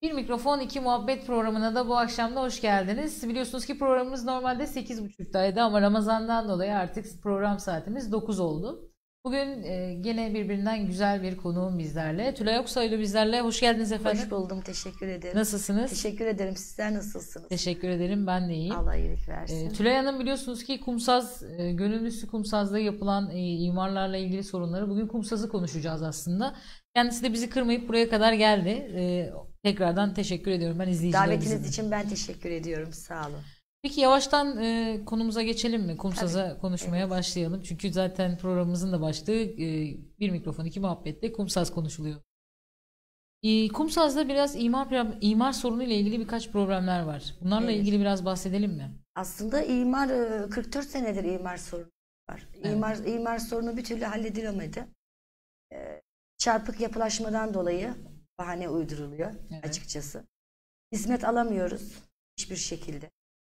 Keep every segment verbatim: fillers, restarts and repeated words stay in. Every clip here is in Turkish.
Bir Mikrofon iki Muhabbet programına da bu akşam da hoş geldiniz. Biliyorsunuz ki programımız normalde sekiz buçuktaydı ama Ramazan'dan dolayı artık program saatimiz dokuz oldu. Bugün e, gene birbirinden güzel bir konuğum bizlerle. Tülay Aksoylu bizlerle. Hoş geldiniz efendim. Hoş buldum. Teşekkür ederim. Nasılsınız? Teşekkür ederim. Sizler nasılsınız? Teşekkür ederim. Ben de iyiyim. Allah iyilik versin. E, Tülay Hanım biliyorsunuz ki Kumsaz, e, gönüllüsü Kumsaz'da yapılan e, imarlarla ilgili sorunları. Bugün Kumsaz'ı konuşacağız aslında. Kendisi de bizi kırmayıp buraya kadar geldi. E, tekrardan teşekkür ediyorum ben izleyicilerimize. Davetiniz için ben teşekkür ediyorum. Sağ olun. Peki yavaştan e, konumuza geçelim mi? Kumsaz'a Tabii. konuşmaya Evet. başlayalım. Çünkü zaten programımızın da başlığı e, Bir Mikrofon iki Muhabbet'te Kumsaz konuşuluyor. E, Kumsaz'da biraz imar imar sorunu ile ilgili birkaç problemler var. Bunlarla Evet. ilgili biraz bahsedelim mi? Aslında imar kırk dört senedir imar sorunu var. Evet. İmar imar sorunu bir türlü halledilemedi. Ee, Çarpık yapılaşmadan dolayı bahane uyduruluyor Evet. açıkçası. Hizmet alamıyoruz hiçbir şekilde.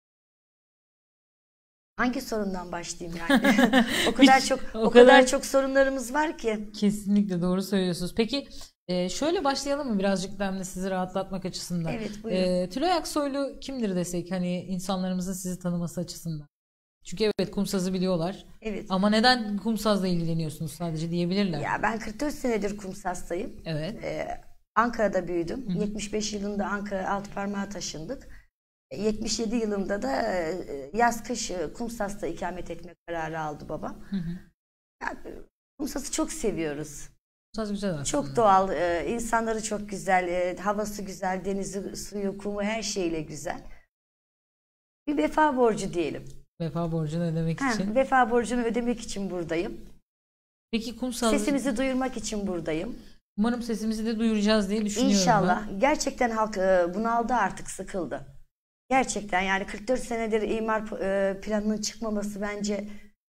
Hangi sorundan başlayayım yani? O kadar Hiç- çok o o, kadar- kadar çok sorunlarımız var ki. Kesinlikle doğru söylüyorsunuz. Peki e, şöyle başlayalım mı birazcık da hem de sizi rahatlatmak açısından? Evet, buyurun. E, Tülay Aksoylu kimdir desek hani insanlarımızın sizi tanıması açısından? Çünkü evet Kumsaz'ı biliyorlar. Evet. Ama neden Kumsaz'la ilgileniyorsunuz sadece diyebilirler. Ya ben kırk dört senedir Kumsas'tayım. Evet. Ee, Ankara'da büyüdüm. Hı hı. yetmiş beş yılında Ankara Altıparmak'a taşındık. E, yetmiş yedi yılında da e, yaz kış e, Kumsas'ta ikamet etme kararı aldı babam. Hı hı. Yani, Kumsas'ı çok seviyoruz. Kumsaz güzel aslında. Çok doğal, e, insanları çok güzel, e, havası güzel, denizi, suyu, kumu her şeyle güzel. Bir vefa borcu diyelim. Vefa borcunu ödemek Ha, için. vefa borcunu ödemek için buradayım. Peki Kumsaz, Sesimizi duyurmak için buradayım. umarım sesimizi de duyuracağız diye düşünüyorum İnşallah. ben. Gerçekten halk e, bunaldı artık, sıkıldı. Gerçekten yani kırk dört senedir imar e, planının çıkmaması bence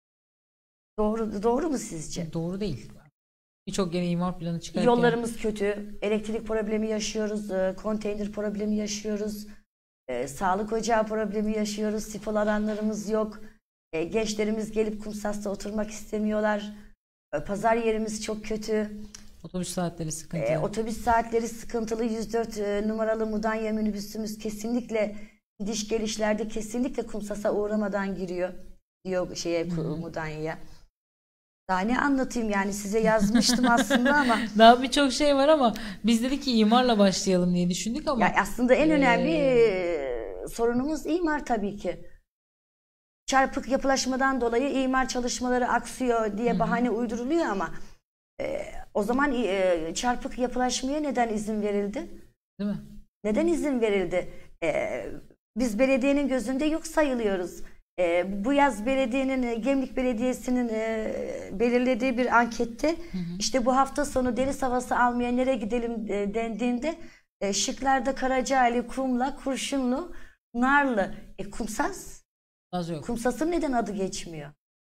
doğru doğru mu sizce? Doğru değil. Birçok yere imar planı çıkarken. Yollarımız kötü, elektrik problemi yaşıyoruz, e, konteyner problemi yaşıyoruz, e, sağlık ocağı problemi yaşıyoruz, sifon alanlarımız yok. E, gençlerimiz gelip Kumsas'ta oturmak istemiyorlar. E, pazar yerimiz çok kötü. Otobüs saatleri sıkıntı. E, otobüs saatleri sıkıntılı. yüz dört e, numaralı Mudanya minibüsümüz kesinlikle gidiş gelişlerde kesinlikle Kumsas'a uğramadan giriyor diyor şeye Hmm. Mudanya'ya. Daha ne anlatayım yani, size yazmıştım aslında ama Daha birçok şey var ama biz dedik ki imarla başlayalım diye düşündük ama. ya aslında en Ee, önemli e, sorunumuz imar tabii ki. Çarpık yapılaşmadan dolayı imar çalışmaları aksıyor diye Hı hı. bahane uyduruluyor ama e, o zaman e, çarpık yapılaşmaya neden izin verildi? Değil mi? Neden izin verildi? Ee, biz belediyenin gözünde yok sayılıyoruz. Ee, bu yaz belediyenin, e, Gemlik Belediyesi'nin e, belirlediği bir ankette Hı hı. işte bu hafta sonu deniz havası almaya nereye gidelim e, dendiğinde e, şıklarda Karacaali, Kumla, Kurşunlu, Narlı. E, Kumsaz? Az yok. Kumsas'ın neden adı geçmiyor?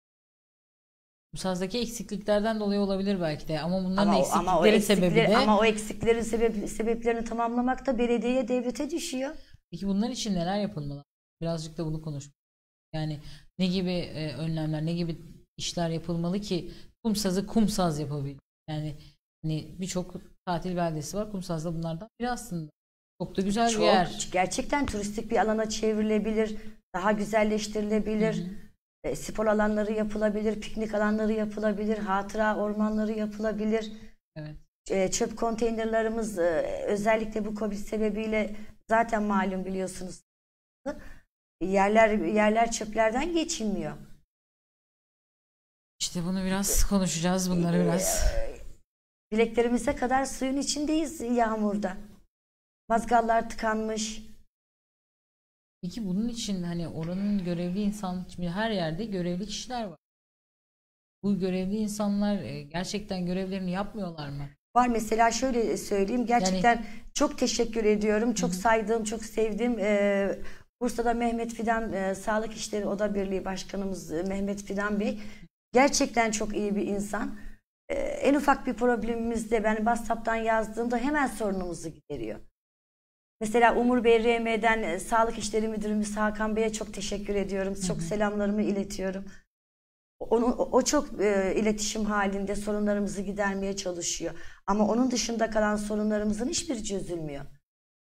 Kumsaz'daki eksikliklerden dolayı olabilir belki de ama bunların Ama o, eksiklikleri ama o eksikleri, sebebi de. ama o eksiklerin sebep, sebeplerini tamamlamak da belediyeye, devlete düşüyor. Peki bunlar için neler yapılmalı? Birazcık da bunu konuşalım. Yani ne gibi e, önlemler, ne gibi işler yapılmalı ki Kumsaz'ı Kumsaz yapabilir? Yani hani birçok tatil beldesi var. Kumsaz'da bunlardan biri aslında. Çok da güzel Çok, bir yer. gerçekten turistik bir alana çevrilebilir, daha güzelleştirilebilir, Hı hı. e, spor alanları yapılabilir, piknik alanları yapılabilir, hatıra ormanları yapılabilir. Evet. E, çöp konteynerlarımız e, özellikle bu Covid sebebiyle zaten malum biliyorsunuz. Yerler yerler çöplerden geçilmiyor. İşte bunu biraz konuşacağız. Bunları biraz. E, bileklerimize kadar suyun içindeyiz yağmurda. Mazgallar tıkanmış. Peki bunun için hani oranın görevli insan, şimdi her yerde görevli kişiler var. Bu görevli insanlar e, gerçekten görevlerini yapmıyorlar mı? Var, mesela şöyle söyleyeyim, gerçekten çok teşekkür ediyorum. Çok Hı hı. saydığım, çok sevdiğim e, Bursa'da Mehmet Fidan e, Sağlık İşleri Oda Birliği Başkanımız e, Mehmet Fidan Bey gerçekten çok iyi bir insan. E, en ufak bir problemimizde ben WhatsApp'tan yazdığımda hemen sorunumuzu gideriyor. Mesela Umur Bey R M'den e, Sağlık İşleri Müdürümüz Hakan Bey'e çok teşekkür ediyorum. Hı Çok hı. selamlarımı iletiyorum. Onu, o çok e, iletişim halinde sorunlarımızı gidermeye çalışıyor. Ama onun dışında kalan sorunlarımızın hiçbiri çözülmüyor.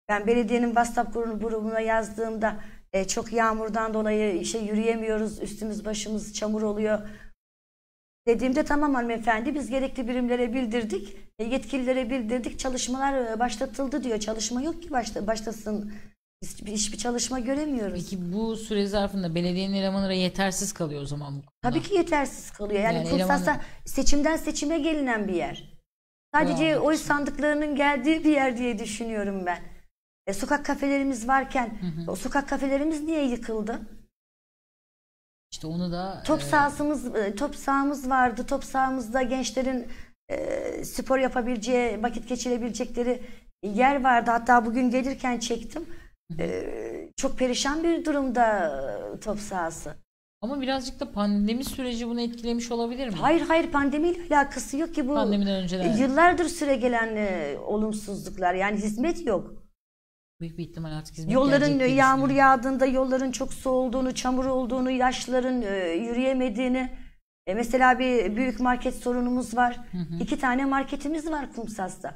Ben belediyenin WhatsApp grubuna yazdığımda e, çok yağmurdan dolayı işte yürüyemiyoruz, üstümüz başımız çamur oluyor dediğimde tamam hanımefendi biz gerekli birimlere bildirdik, e, yetkililere bildirdik, çalışmalar e, başlatıldı diyor. Çalışma yok ki başta, başlasın. Biz hiçbir çalışma göremiyoruz. Peki bu süre zarfında belediyenin elemanları yetersiz kalıyor o zaman bu konuda. Tabii ki yetersiz kalıyor. Yani, Yani Kumsas'ta elemanı- seçimden seçime gelinen bir yer. Sadece Doğru. oy sandıklarının geldiği bir yer diye düşünüyorum ben. E, sokak kafelerimiz varken Hı hı. o sokak kafelerimiz niye yıkıldı? İşte onu da Top e, sahasımız, e, top sahamız vardı. Top sahamızda gençlerin e, spor yapabileceği, vakit geçirebilecekleri yer vardı. Hatta bugün gelirken çektim. E, çok perişan bir durumda e, top sahası. ama birazcık da pandemi süreci bunu etkilemiş olabilir mi? Hayır hayır pandemiyle alakası yok ki bu. Pandemiden önceler. E, Yıllardır süregelen e, olumsuzluklar. Yani hizmet yok. Büyük bir ihtimal artık hizmet Yolların gelecek diye yağmur düşünüyorum. yağdığında yolların çok su olduğunu, çamur olduğunu, yaşlıların e, yürüyemediğini. E, mesela bir büyük market sorunumuz var. Hı hı. İki tane marketimiz var Kumsas'ta.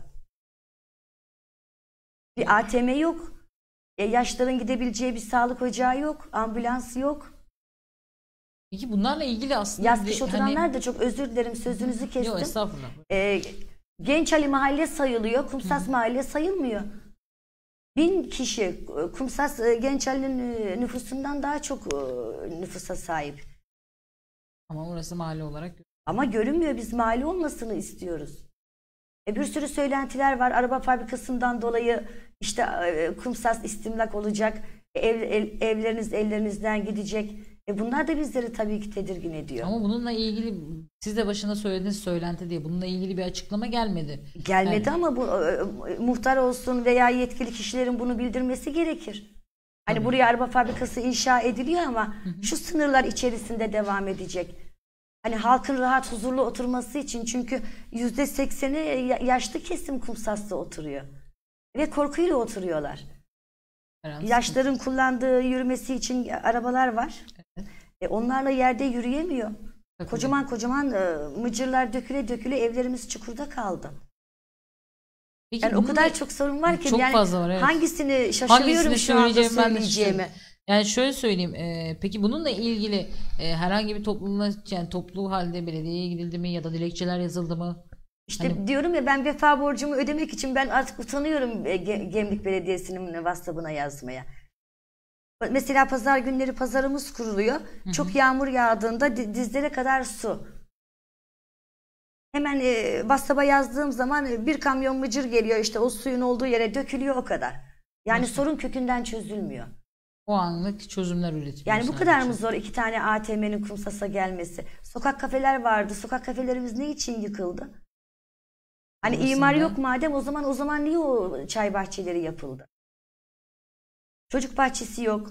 Bir A T M yok. E, yaşların gidebileceği bir sağlık ocağı yok. Ambulans yok. Peki bunlarla ilgili aslında Yaz bir- kış hani- oturanlar da çok özür dilerim sözünüzü Yok kestim. estağfurullah. E, Genç Ali mahalle sayılıyor. Kumsas mahalle sayılmıyor. Bin kişi e, Kumsas e, Genç Ali'nin e, nüfusundan daha çok e, nüfusa sahip. Ama orası mahalle olarak Ama görünmüyor, biz mahalle olmasını istiyoruz. E, bir sürü söylentiler var. Araba fabrikasından dolayı işte e, Kumsas istimlak olacak. E, ev, ev- evleriniz ellerinizden gidecek. E, bunlar da bizleri tabii ki tedirgin ediyor. ama bununla ilgili siz de başında söylediğiniz söylenti diye bununla ilgili bir açıklama gelmedi. Gelmedi Yani- ama bu e, e, muhtar olsun veya yetkili kişilerin bunu bildirmesi gerekir. Hani Tabii. buraya araba fabrikası inşa ediliyor ama şu sınırlar içerisinde devam edecek. Hani halkın rahat huzurlu oturması için, çünkü yüzde sekseni ya- yaşlı kesim Kumsas'ta oturuyor. Ve korkuyla oturuyorlar. Herhalde Yaşların kullandığı yürümesi için arabalar var. Evet. E, onlarla yerde yürüyemiyor. Tabii. Kocaman kocaman e, mıcırlar döküle döküle evlerimiz çukurda kaldı. Peki Yani o bununla- kadar çok sorun var ki Çok yani fazla var, evet. hangisini şaşırıyorum Hangisini şu anda söyleyeceğim ben de söyleyeceğime. şaşırıyorum. Yani şöyle söyleyeyim. e, peki bununla ilgili e, herhangi bir toplumla yani toplu halde belediyeye gidildi mi ya da dilekçeler yazıldı mı? İşte Hani- diyorum ya, ben vefa borcumu ödemek için ben artık utanıyorum e, Ge- Gemlik Belediyesi'nin WhatsApp'ına yazmaya. Mesela pazar günleri pazarımız kuruluyor. Çok yağmur yağdığında di- dizlere kadar su. Hemen e, WhatsApp'a yazdığım zaman e, bir kamyon mıcır geliyor, işte o suyun olduğu yere dökülüyor, o kadar. Yani Nasıl? sorun kökünden çözülmüyor. O anlık çözümler üretiliyor. Yani bu sadece. kadar mı zor iki tane A T M'nin Kumsas'a gelmesi? Sokak kafeler vardı. Sokak kafelerimiz ne için yıkıldı? Hani Orasında- imar yok madem, o zaman o zaman niye o çay bahçeleri yapıldı? Çocuk bahçesi yok.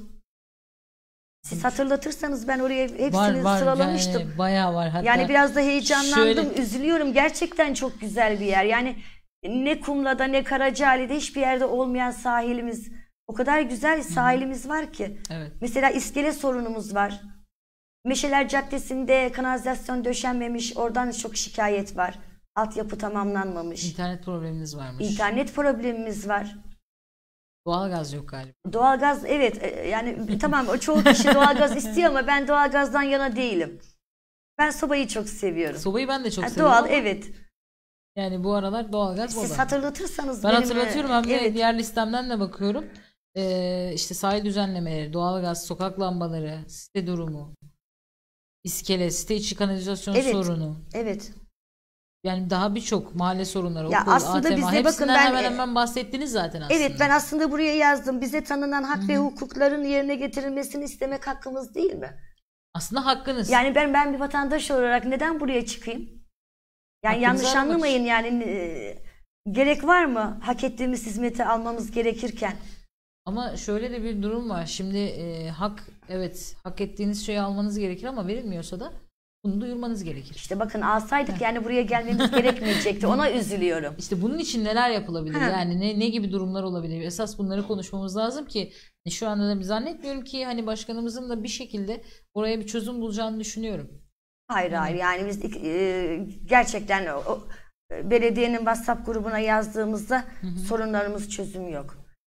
Siz hatırlatırsanız ben oraya hepsini Var var sıralamıştım. yani bayağı var. Hatta Yani biraz da heyecanlandım, şöyle- üzülüyorum. Gerçekten çok güzel bir yer. Yani ne Kumla'da ne Karacaali'de hiçbir yerde olmayan sahilimiz. O kadar güzel sahilimiz var ki. Evet. Mesela iskele sorunumuz var. Meşeler Caddesi'nde kanalizasyon döşenmemiş. Oradan çok şikayet var. Altyapı tamamlanmamış. İnternet probleminiz varmış. İnternet problemimiz var. Doğalgaz yok galiba. Doğalgaz, evet, e, yani tamam, o çoğu kişi doğalgaz istiyor ama ben doğalgazdan yana değilim. Ben sobayı çok seviyorum. Sobayı ben de çok Ha, seviyorum doğal, ama evet. yani bu aralar doğalgaz Siz moda. hatırlatırsanız Ben benim, hatırlatıyorum e, hem de evet. diğer listemden de bakıyorum. Ee, işte sahil düzenlemeleri, doğalgaz, sokak lambaları, site durumu, iskele, site içi kanalizasyon Evet. sorunu. Evet. Yani daha birçok mahalle sorunları, Ya okul, aslında A T M, bizde hepsinden bakın ben- hemen hemen bahsettiniz zaten aslında. Evet, ben aslında buraya yazdım. Bize tanınan hak ve hukukların yerine getirilmesini istemek hakkımız değil mi? Aslında hakkınız. Yani ben ben bir vatandaş olarak neden buraya çıkayım? Yani Hakkınızı yanlış aramak anlamayın, yani e, gerek var mı hak ettiğimiz hizmeti almamız gerekirken? Ama şöyle de bir durum var. Şimdi e, hak, evet, hak ettiğiniz şeyi almanız gerekir ama verilmiyorsa da bunu duyurmanız gerekir. İşte bakın, alsaydık yani buraya gelmemiz gerekmeyecekti. Ona üzülüyorum. İşte bunun için neler yapılabilir? Ha. Yani ne ne gibi durumlar olabilir? Esas bunları konuşmamız lazım ki şu anda da bir zannetmiyorum ki hani başkanımızın da bir şekilde oraya bir çözüm bulacağını düşünüyorum. Hayır hayır, yani biz e, gerçekten o, o, belediyenin WhatsApp grubuna yazdığımızda sorunlarımız çözüm yok.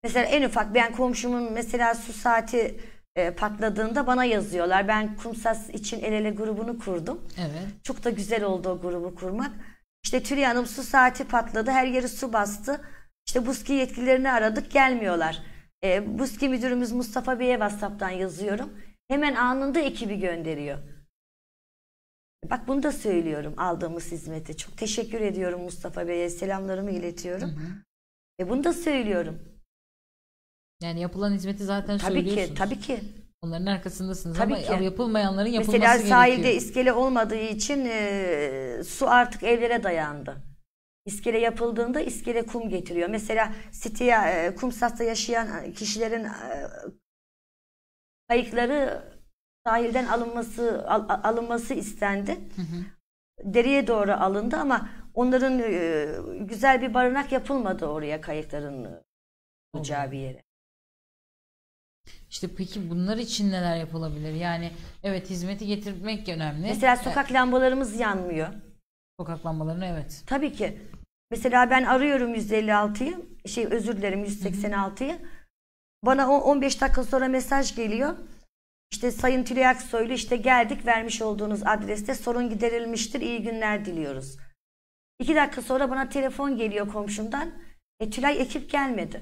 Mesela en ufak ben komşumun mesela su saati e, patladığında bana yazıyorlar. Ben Kumsaz için El Ele grubunu kurdum. Evet. Çok da güzel oldu o grubu kurmak. İşte Tülay Hanım su saati patladı. Her yeri su bastı. İşte Buski yetkililerini aradık. Gelmiyorlar. E, Buski müdürümüz Mustafa Bey'e WhatsApp'tan yazıyorum. Hemen anında ekibi gönderiyor. Bak bunu da söylüyorum aldığımız hizmete. Çok teşekkür ediyorum Mustafa Bey'e. Selamlarımı iletiyorum. Hı hı. E, bunu da söylüyorum. Yani yapılan hizmeti zaten tabii söylüyorsunuz. Ki, tabii ki. Onların arkasındasınız tabii ama ki. yapılmayanların yapılması Mesela gerekiyor. Mesela sahilde iskele olmadığı için e, su artık evlere dayandı. İskele yapıldığında iskele kum getiriyor. Mesela siteye, e, Kumsas'ta yaşayan kişilerin e, kayıkları sahilden alınması al, alınması istendi. Hı hı. Dereye doğru alındı ama onların e, güzel bir barınak yapılmadı oraya kayıkların olacağı bir yere. İşte peki bunlar için neler yapılabilir? Yani evet hizmeti getirmek önemli. Mesela sokak lambalarımız yanmıyor. Sokak lambalarını evet. Tabii ki. Mesela ben arıyorum yüz elli altıyı, şey özür dilerim yüz seksen altıyı. Bana on beş dakika sonra mesaj geliyor. İşte Sayın Tülay Aksoylu işte geldik vermiş olduğunuz adreste sorun giderilmiştir. İyi günler diliyoruz. İki dakika sonra bana telefon geliyor komşumdan. E, Tülay ekip gelmedi.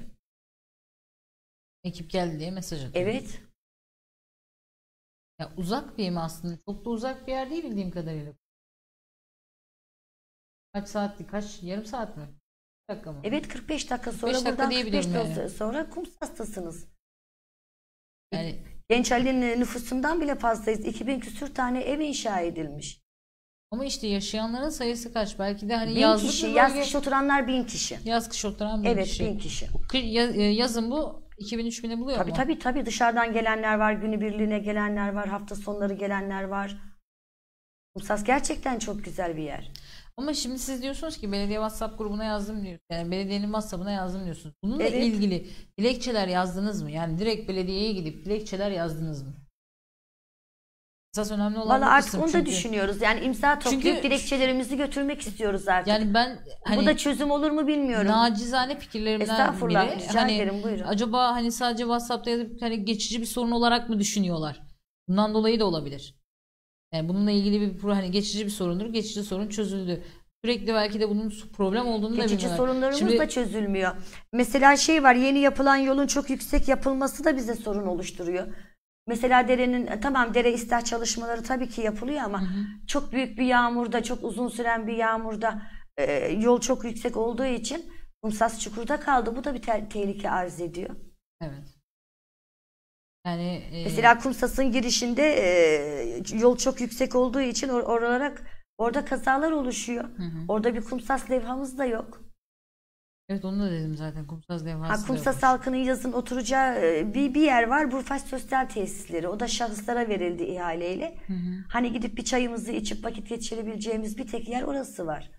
Ekip geldi diye mesaj atıyor. Evet. Ya uzak bir yer mi aslında? Çok da uzak bir yer değil bildiğim kadarıyla. Kaç saatlik? Kaç? Yarım saat mi? kırk dakika mı? Evet kırk beş dakika sonra dakika buradan kırk beş dakika yani. sonra Kumsas'tasınız. Yani Genç Ali'nin nüfusundan bile fazlayız. iki bin küsür tane ev inşa edilmiş. Ama işte yaşayanların sayısı kaç? Belki de hani bin yazlık kişi, bölge... yaz kış oturanlar bin kişi. Yaz kış oturan bin evet, kişi. Evet bin kişi. Yazın bu iki bin üç bini buluyor tabii, mu? Tabii tabii dışarıdan gelenler var, günübirliğine gelenler var, hafta sonları gelenler var. Kumsas gerçekten çok güzel bir yer. Ama şimdi siz diyorsunuz ki belediye WhatsApp grubuna yazdım diyorsunuz. Yani belediyenin WhatsApp'ına yazdım diyorsunuz. Bununla evet. ilgili dilekçeler yazdınız mı? Yani direkt belediyeye gidip dilekçeler yazdınız mı? Esas önemli olan Vallahi artık onu da çünkü... düşünüyoruz. Yani imza toplayıp çünkü... dilekçelerimizi götürmek istiyoruz artık. Yani ben hani bu da çözüm olur mu bilmiyorum. Nacizane fikirlerimden biri. Rica hani ederim, buyurun. Acaba hani sadece WhatsApp'ta yazıp hani geçici bir sorun olarak mı düşünüyorlar? Bundan dolayı da olabilir. Yani bununla ilgili bir hani geçici bir sorundur. Geçici sorun çözüldü. Sürekli belki de bunun problem olduğunu geçici da bilmiyorlar. Geçici sorunlarımız Şimdi... da çözülmüyor. Mesela şey var, yeni yapılan yolun çok yüksek yapılması da bize sorun oluşturuyor. Mesela derenin, tamam dere ıslah çalışmaları tabii ki yapılıyor ama hı hı. çok büyük bir yağmurda, çok uzun süren bir yağmurda e, yol çok yüksek olduğu için Kumsas çukurda kaldı. Bu da bir te tehlike arz ediyor. Evet. Yani e... mesela Kumsas'ın girişinde e, yol çok yüksek olduğu için or oralara orada kazalar oluşuyor. Hı hı. Orada bir Kumsas levhamız da yok. Evet onu da dedim zaten Kumsas levhası. Ha, Kumsas halkının yazın oturacağı bir, bir yer var. Burfaş Sosyal Tesisleri. O da şahıslara verildi ihaleyle. Hı hı. Hani gidip bir çayımızı içip vakit geçirebileceğimiz bir tek yer orası var.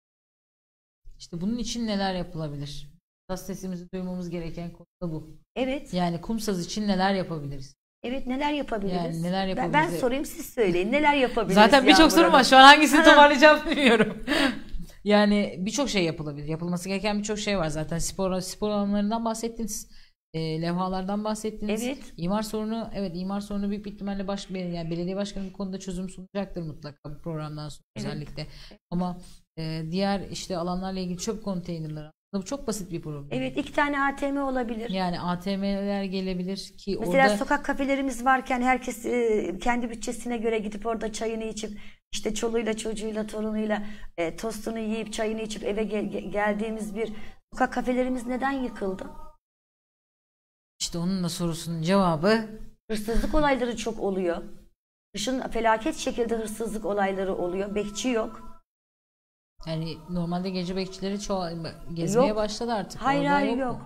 İşte bunun için neler yapılabilir? Kumsas sesimizi duymamız gereken konu da bu. Evet. Yani Kumsas için neler yapabiliriz? Evet neler yapabiliriz? Yani neler yapabiliriz? Ben, ben sorayım siz söyleyin. Neler yapabiliriz? Zaten birçok sorum var. Şu an hangisini toparlayacağım bilmiyorum. Yani birçok şey yapılabilir. Yapılması gereken birçok şey var zaten. Spor spor alanlarından bahsettiniz. E, levhalardan bahsettiniz. Evet. İmar sorunu, evet imar sorunu büyük bir ihtimalle baş, yani belediye başkanı bu konuda çözüm sunacaktır mutlaka bu programdan sonra evet. özellikle. Ama e, diğer işte alanlarla ilgili çöp konteynerleri bu çok basit bir problem. Evet, iki tane A T M olabilir. Yani A T M'ler gelebilir ki mesela orada... sokak kafelerimiz varken herkes e, kendi bütçesine göre gidip orada çayını içip işte çoluğuyla çocuğuyla torunuyla e, tostunu yiyip çayını içip eve gel geldiğimiz bir sokak kafelerimiz neden yıkıldı? İşte onun da sorusunun cevabı hırsızlık olayları çok oluyor. Kışın felaket şekilde hırsızlık olayları oluyor. Bekçi yok. Yani normalde gece bekçileri çoğu gezmeye yok. başladı artık. Hayır Orada hayır yok. Yok.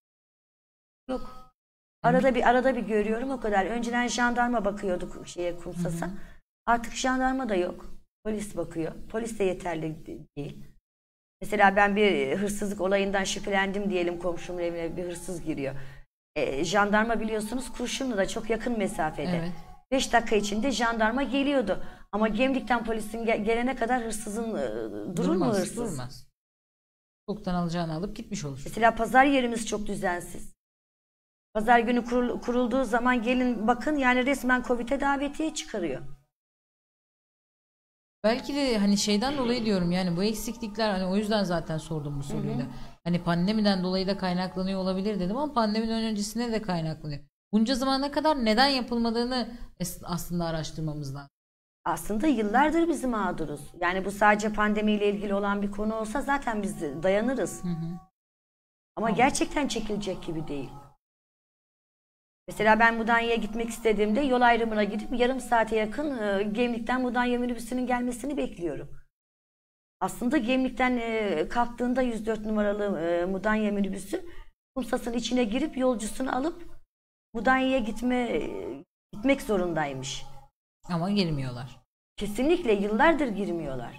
yok. Arada bir arada bir görüyorum o kadar. Önceden jandarma bakıyorduk şeye Kumsas'a. Artık jandarma da yok. Polis bakıyor. Polis de yeterli değil. Mesela ben bir hırsızlık olayından şüphelendim diyelim, komşumun evine bir hırsız giriyor. E, jandarma biliyorsunuz Kurşunlu'da çok yakın mesafede. Evet. beş dakika içinde jandarma geliyordu. Ama Gemlik'ten polisin gel gelene kadar hırsızın e, durur durmaz, mu hırsız? Durmaz. Çoktan alacağını alıp gitmiş olur. Mesela pazar yerimiz çok düzensiz. Pazar günü kurul, kurulduğu zaman gelin bakın yani resmen Covid'e davetiye çıkarıyor. Belki de hani şeyden dolayı diyorum yani bu eksiklikler hani o yüzden zaten sordum bu soruyu da. Hani pandemiden dolayı da kaynaklanıyor olabilir dedim ama pandemiden öncesine de kaynaklanıyor. Bunca zamana kadar neden yapılmadığını aslında araştırmamız lazım. Aslında yıllardır biz mağduruz. Yani bu sadece pandemiyle ilgili olan bir konu olsa zaten biz dayanırız. Hı hı. Ama Tamam. gerçekten çekilecek gibi değil. Mesela ben Mudanya'ya gitmek istediğimde yol ayrımına gidip yarım saate yakın e, Gemlik'ten Mudanya minibüsünün gelmesini bekliyorum. Aslında Gemlik'ten e, kalktığında yüz dört numaralı e, Mudanya minibüsü Kumsas'ın içine girip yolcusunu alıp Mudanya'ya gitme e, gitmek zorundaymış. Ama girmiyorlar. Kesinlikle yıllardır girmiyorlar.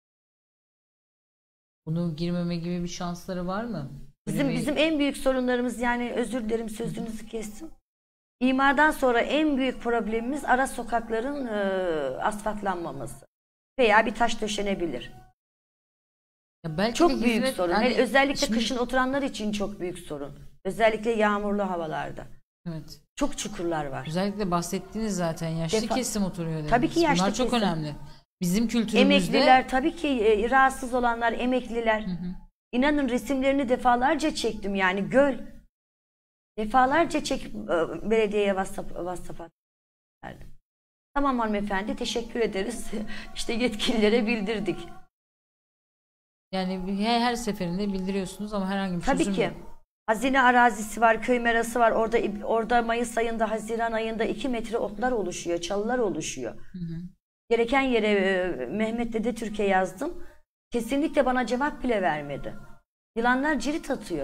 Bunu girmeme gibi bir şansları var mı? Bizim bir... bizim en büyük sorunlarımız yani özür dilerim sözünüzü kestim. İmardan sonra en büyük problemimiz ara sokakların e, asfaltlanmaması veya bir taş döşenebilir. Ya belki çok de büyük hizmet, sorun. yani Özellikle şimdi... kışın oturanlar için çok büyük sorun. Özellikle yağmurlu havalarda. Evet. Çok çukurlar var. Özellikle bahsettiğiniz zaten yaşlı Defa... kesim oturuyor dediniz. Tabii ki yaşlı Bunlar çok kesim. önemli. Bizim kültürümüzde... Emekliler tabii ki e, rahatsız olanlar emekliler. Hı hı. İnanın resimlerini defalarca çektim yani göl. Defalarca çekip e, belediyeye WhatsApp, WhatsApp verdim. Tamam hanımefendi teşekkür ederiz. İşte yetkililere bildirdik. Yani her, her seferinde bildiriyorsunuz ama herhangi bir Tabii çözüm ki. yok. Hazine arazisi var, köy merası var. Orada orada Mayıs ayında, Haziran ayında iki metre otlar oluşuyor, çalılar oluşuyor. Hı hı. Gereken yere e, Mehmet Dede Türkiye yazdım. Kesinlikle bana cevap bile vermedi. Yılanlar cirit atıyor.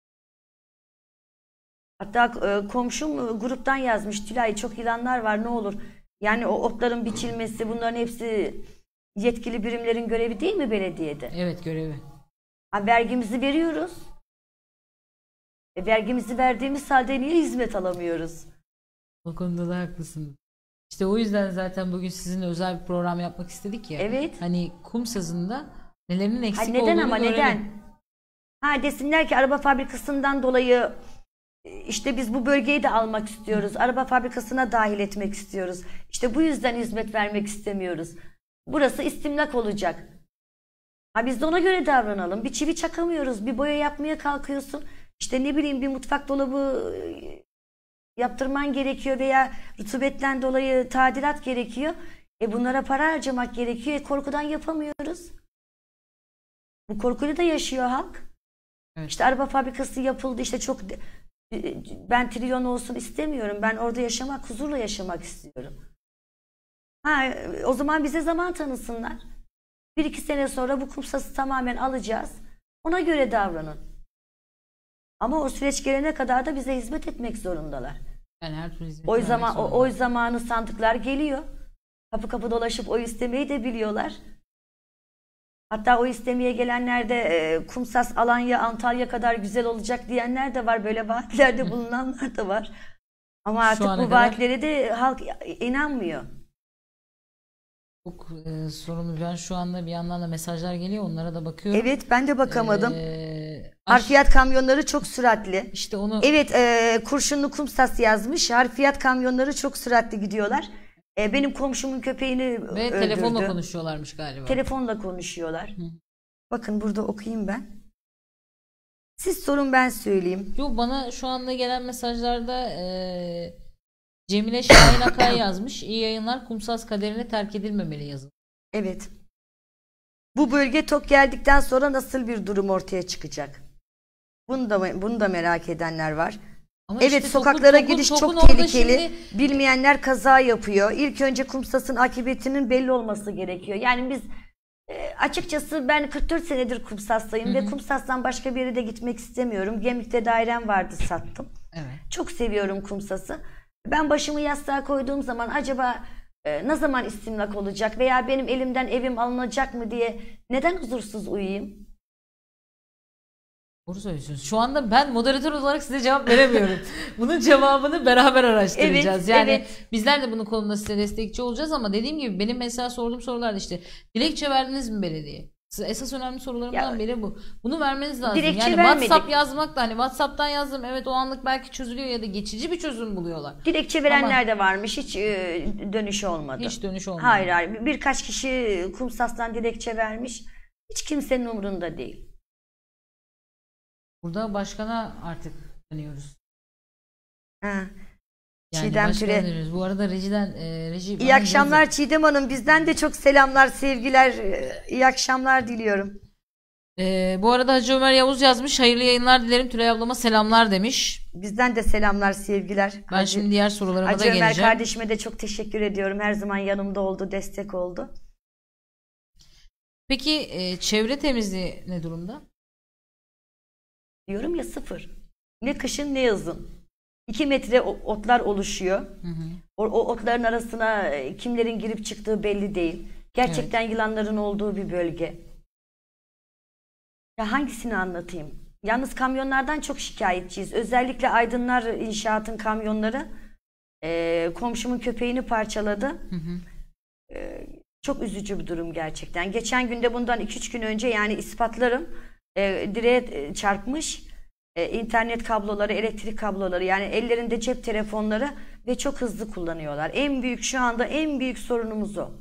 Hatta e, komşum e, gruptan yazmış. Tülay çok yılanlar var ne olur. Yani o otların biçilmesi bunların hepsi yetkili birimlerin görevi değil mi belediyede? Evet görevi. Ha, vergimizi veriyoruz. E, vergimizi verdiğimiz halde niye hizmet alamıyoruz? O konuda da haklısınız. İşte o yüzden zaten bugün sizinle özel bir program yapmak istedik ya. Evet. Hani Kumsaz'ında nelerinin eksik ha, neden olduğunu ama görelim. neden? Ha desinler ki araba fabrikasından dolayı işte biz bu bölgeyi de almak istiyoruz. Araba fabrikasına dahil etmek istiyoruz. İşte bu yüzden hizmet vermek istemiyoruz. Burası istimlak olacak. Ha biz de ona göre davranalım. Bir çivi çakamıyoruz. Bir boya yapmaya kalkıyorsun. İşte ne bileyim bir mutfak dolabı yaptırman gerekiyor veya rutubetten dolayı tadilat gerekiyor. E bunlara para harcamak gerekiyor. E korkudan yapamıyoruz. Bu korkuyla da yaşıyor halk. Evet. İşte araba fabrikası yapıldı. İşte çok ben trilyon olsun istemiyorum. Ben orada yaşamak, huzurla yaşamak istiyorum. Ha, o zaman bize zaman tanısınlar. Bir iki sene sonra bu Kumsas'ı tamamen alacağız. Ona göre davranın. Ama o süreç gelene kadar da bize hizmet etmek zorundalar. Yani her türlü hizmet Oy zaman o, oy zamanı sandıklar geliyor. Kapı kapı dolaşıp oy istemeyi de biliyorlar. Hatta oy istemeye gelenler de e, Kumsas, Alanya, Antalya kadar güzel olacak diyenler de var. Böyle vaatlerde bulunanlar da var. Ama artık bu kadar... vaatlere de halk inanmıyor. Çok e, sorumlu. Ben şu anda bir yandan da mesajlar geliyor. Onlara da bakıyorum. Evet ben de bakamadım. Ee, Harfiyat kamyonları çok süratli. İşte onu... Evet e, Kurşunlu Kumsas yazmış. Harfiyat kamyonları çok süratli gidiyorlar. E, benim komşumun köpeğini Ve öldürdü. telefonla konuşuyorlarmış galiba. Telefonla konuşuyorlar. Hı. Bakın burada okuyayım ben. Siz sorun ben söyleyeyim. Yo bana şu anda gelen mesajlarda e, Cemile Şahin Akay yazmış. İyi yayınlar. Kumsaz kaderine terk edilmemeli yazın. Evet. Bu bölge TOK geldikten sonra nasıl bir durum ortaya çıkacak? Bunu da bunu da merak edenler var. Ama evet işte sokaklara tokun, gidiş tokun, çok tokun tehlikeli. şimdi... Bilmeyenler kaza yapıyor. İlk önce Kumsas'ın akıbetinin belli olması gerekiyor. Yani biz e, açıkçası ben kırk dört senedir Kumsas'tayım ve Kumsas'tan başka bir yere de gitmek istemiyorum. Gemlik'te dairem vardı sattım. Evet. Çok seviyorum Kumsas'ı. Ben başımı yastığa koyduğum zaman acaba e, ne zaman istimlak olacak veya benim elimden evim alınacak mı diye neden huzursuz uyuyayım? Doğru söylüyorsunuz. Şu anda ben moderatör olarak size cevap veremiyorum. Bunun cevabını beraber araştıracağız. Evet, yani evet. bizler de bunun konuda size destekçi olacağız ama dediğim gibi benim mesela sorduğum sorular işte dilekçe verdiniz mi belediye? Esas önemli sorularımdan Ya, biri bu. Bunu vermeniz lazım. dilekçe Yani vermedik. WhatsApp yazmak da hani WhatsApp'tan yazdım evet o anlık belki çözülüyor ya da geçici bir çözüm buluyorlar. Dilekçe verenler Ama de varmış. Hiç e, dönüş olmadı. hiç dönüş olmadı. Hayır hayır. Birkaç kişi Kumsas'tan dilekçe vermiş. Hiç kimsenin umurunda değil. Burada başkana artık dönüyoruz. Ha. Yani Çiğdem başkana Türe. dönüyoruz. Bu arada rejiden e, reji İyi bana akşamlar yazın. Çiğdem Hanım. Bizden de çok selamlar, sevgiler, e, iyi akşamlar diliyorum. E, bu arada Hacı Ömer Yavuz yazmış. Hayırlı yayınlar dilerim. Tülay ablama selamlar demiş. Bizden de selamlar, sevgiler. Ben Hacı, şimdi diğer sorularıma Hacı da Ömer geleceğim. kardeşime de çok teşekkür ediyorum. Her zaman yanımda oldu, destek oldu. Peki e, çevre temizliği ne durumda? Diyorum ya sıfır. Ne kışın ne yazın. İki metre o- otlar oluşuyor. Hı hı. O, o otların arasına e, kimlerin girip çıktığı belli değil. Gerçekten yılanların olduğu bir bölge. Ya hangisini anlatayım? Yalnız kamyonlardan çok şikayetçiyiz. Özellikle Aydınlar İnşaat'ın kamyonları e, komşumun köpeğini parçaladı. Hı hı. E, çok üzücü bir durum gerçekten. Geçen günde bundan iki üç gün önce yani ispatlarım e, direğe e, çarpmış e, internet kabloları, elektrik kabloları yani ellerinde cep telefonları ve çok hızlı kullanıyorlar. En büyük şu anda en büyük sorunumuz o.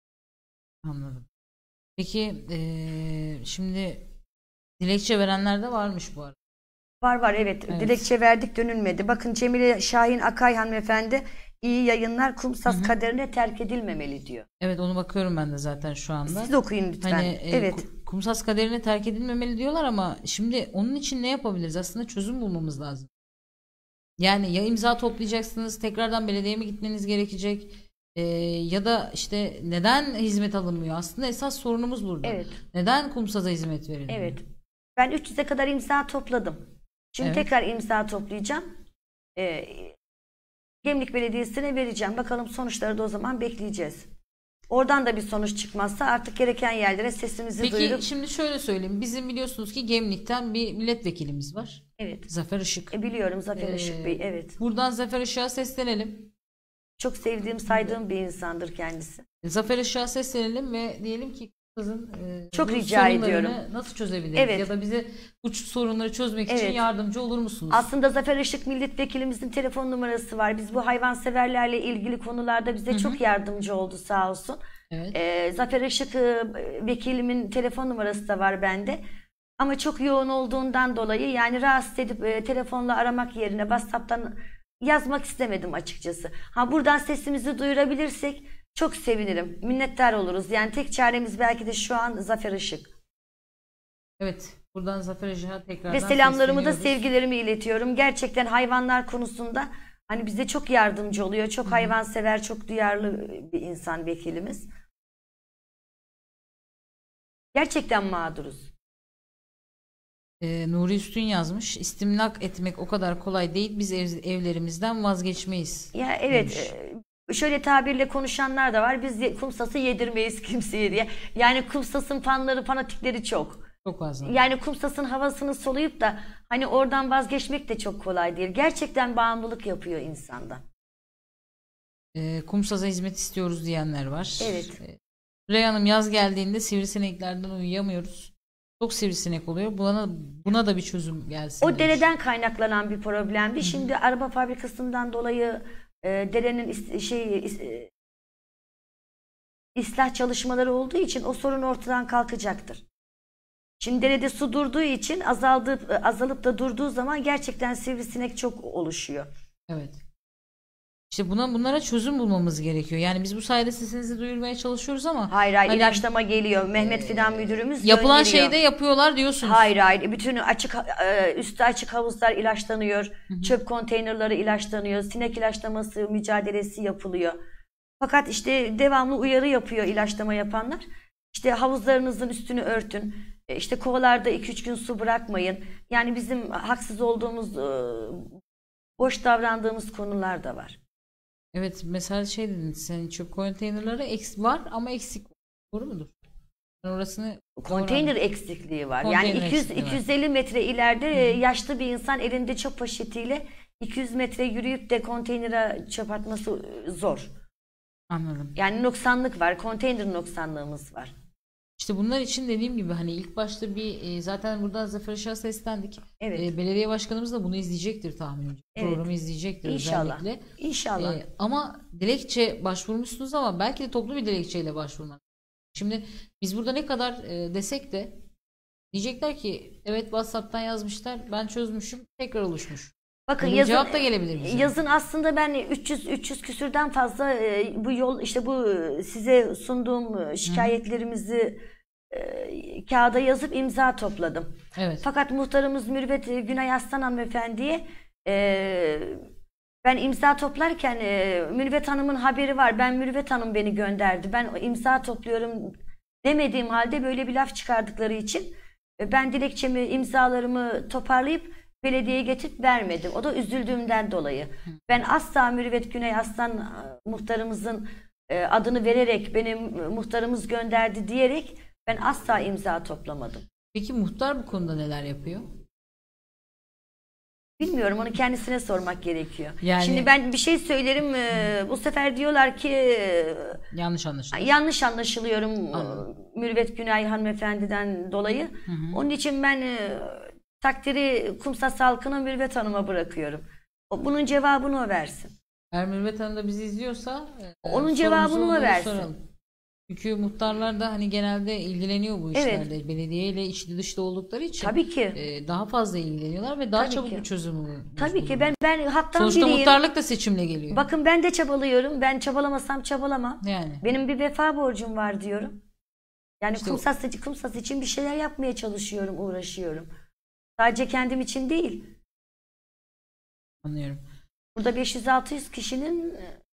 Anladım. Peki e, şimdi dilekçe verenler de varmış bu arada. Var var evet. Evet. Dilekçe verdik dönülmedi. Bakın Cemile Şahin Akay hanımefendi iyi yayınlar Kumsas Hı hı. kaderine terk edilmemeli diyor. Evet onu bakıyorum ben de zaten şu anda. Siz okuyun lütfen. Hani e, evet. Ku- Kumsas kaderine terk edilmemeli diyorlar ama şimdi onun için ne yapabiliriz? Aslında çözüm bulmamız lazım. Yani ya imza toplayacaksınız, tekrardan belediyeye mi gitmeniz gerekecek? E, ya da işte neden hizmet alınmıyor? Aslında esas sorunumuz burada. Evet. Neden Kumsas'a hizmet verilmiyor? Evet. Ben üç yüze kadar imza topladım. Şimdi Evet. tekrar imza toplayacağım. Ee, Gemlik Belediyesi'ne vereceğim. Bakalım sonuçları da o zaman bekleyeceğiz. Oradan da bir sonuç çıkmazsa artık gereken yerlere sesimizi Peki duyurup... şimdi şöyle söyleyeyim. Bizim biliyorsunuz ki Gemlik'ten bir milletvekilimiz var. Evet. Zafer Işık. E, biliyorum Zafer Ee, Işık Bey. Evet. Buradan Zafer Işık'a seslenelim. Çok sevdiğim, saydığım bir insandır kendisi. Zafer Işık'a seslenelim ve diyelim ki kızın e, Çok bu rica sorunlarını ediyorum. nasıl çözebiliriz? Evet. Ya da bize bu sorunları çözmek için Evet. yardımcı olur musunuz? Aslında Zafer Işık milletvekilimizin telefon numarası var. Biz bu hayvanseverlerle ilgili konularda bize Hı hı. çok yardımcı oldu sağ olsun. Evet. Ee, Zafer Işık e, vekilimin telefon numarası da var bende. Ama çok yoğun olduğundan dolayı yani rahatsız edip e, telefonla aramak yerine WhatsApp'tan yazmak istemedim açıkçası. Ha buradan sesimizi duyurabilirsek çok sevinirim. Minnettar oluruz. Yani tek çaremiz belki de şu an Zafer Işık. Evet. Buradan Zafer Işık'a tekrardan Ve selamlarımı da sesleniyoruz. sevgilerimi iletiyorum. Gerçekten hayvanlar konusunda hani bize çok yardımcı oluyor. Çok Hı hı. hayvansever, çok duyarlı bir insan vekilimiz. Gerçekten mağduruz. Ee, Nuri Üstün yazmış. İstimlak etmek o kadar kolay değil. Biz ev- evlerimizden vazgeçmeyiz. Ya evet, demiş. e, şöyle tabirle konuşanlar da var. Biz ye- Kumsas'ı yedirmeyiz kimseye diye. Yani Kumsas'ın fanları, fanatikleri çok. Çok fazla. Yani Kumsas'ın havasını soluyup da hani oradan vazgeçmek de çok kolay değil. Gerçekten bağımlılık yapıyor insanda. Ee, Kumsas'a hizmet istiyoruz diyenler var. Evet. Ee, Rey Hanım yaz geldiğinde sivrisineklerden uyuyamıyoruz. Çok sivrisinek oluyor. Buna, buna da bir çözüm gelsin O demiş. dereden kaynaklanan bir problemdi. Şimdi araba fabrikasından dolayı e, derenin is- şey is- e, ıslah çalışmaları olduğu için o sorun ortadan kalkacaktır. Şimdi derede su durduğu için azaldı, azalıp da durduğu zaman gerçekten sivrisinek çok oluşuyor. Evet. İşte buna bunlara çözüm bulmamız gerekiyor. Yani biz bu sayede sesinizi duyurmaya çalışıyoruz ama Hayır hayır hani, ilaçlama geliyor. Mehmet Fidan müdürümüz yapılan gönderiyor. şeyde yapıyorlar diyorsunuz. Hayır hayır. Bütün açık e, üstü açık havuzlar ilaçlanıyor. Hı hı. Çöp konteynerları ilaçlanıyor. Sinek ilaçlaması mücadelesi yapılıyor. Fakat işte devamlı uyarı yapıyor ilaçlama yapanlar. İşte havuzlarınızın üstünü örtün. E, İşte kovalarda iki üç gün su bırakmayın. Yani bizim haksız olduğumuz, e, boş davrandığımız konular da var. Evet mesela şey dedin senin çöp konteynerları eks var ama eksik. Doğru mudur? Ben orasını Konteyner eksikliği var. Konteyner Yani iki yüz eksikliği var. iki yüz elli metre ileride e, yaşlı bir insan elinde çöp poşetiyle iki yüz metre yürüyüp de konteynere çöp atması e, zor. anladım. Yani noksanlık var. Konteyner noksanlığımız var. İşte bunlar için dediğim gibi hani ilk başta bir e, zaten buradan Zafer Işık'a seslendik. Evet. E, belediye başkanımız da bunu izleyecektir tahminim. Evet. Programı izleyecektir İnşallah. özellikle. İnşallah. E, ama dilekçe başvurmuşsunuz ama belki de toplu bir dilekçeyle başvurmak. Şimdi biz burada ne kadar e, desek de diyecekler ki evet WhatsApp'tan yazmışlar, ben çözmüşüm, tekrar oluşmuş. Bakın Böyle yazın, cevap da gelebilir bize. yazın aslında ben üç yüz üç yüz küsürden fazla e, bu yol işte bu size sunduğum şikayetlerimizi e, kağıda yazıp imza topladım. Evet. Fakat muhtarımız Mürüvvet Günay Aslan hanımefendiye e, ben imza toplarken e, Mürüvvet Hanım'ın haberi var. Ben Mürüvvet Hanım beni gönderdi. Ben imza topluyorum demediğim halde böyle bir laf çıkardıkları için e, ben dilekçemi, imzalarımı toparlayıp belediyeye getirip vermedim. O da üzüldüğümden dolayı. Ben asla Mürüvvet Güney Aslan e, muhtarımızın e, adını vererek benim muhtarımız gönderdi diyerek ben asla imza toplamadım. Peki muhtar bu konuda neler yapıyor? Bilmiyorum, onu kendisine sormak gerekiyor. Yani- Şimdi ben bir şey söylerim e, bu sefer diyorlar ki e, Yanlış anlaşılıyor. yanlış anlaşılıyorum Anladım. e, Mürüvvet Günay hanımefendiden dolayı. Hı hı. Onun için ben e, takdiri Kumsas halkına Mürüvvet Hanım'a bırakıyorum. O, bunun cevabını o versin. Eğer Mürüvvet Hanım da bizi izliyorsa e, Onun sorumuzu cevabını o onlara versin. soralım. Çünkü muhtarlar da hani genelde ilgileniyor bu Evet. işlerde. Belediyeyle içli dışlı oldukları için Tabii ki. e, daha fazla ilgileniyorlar ve daha Tabii çabuk ki. bir çözümü. Tabii ki ben ben hattan Sonuçta biriyim. muhtarlık da seçimle geliyor. Bakın ben de çabalıyorum. Ben çabalamasam çabalamam. Yani. Benim bir vefa borcum var diyorum. Yani İşte Kumsas, Kumsas için bir şeyler yapmaya çalışıyorum, uğraşıyorum. Sadece kendim için değil. Anlıyorum. Burada beş yüz altı yüz kişinin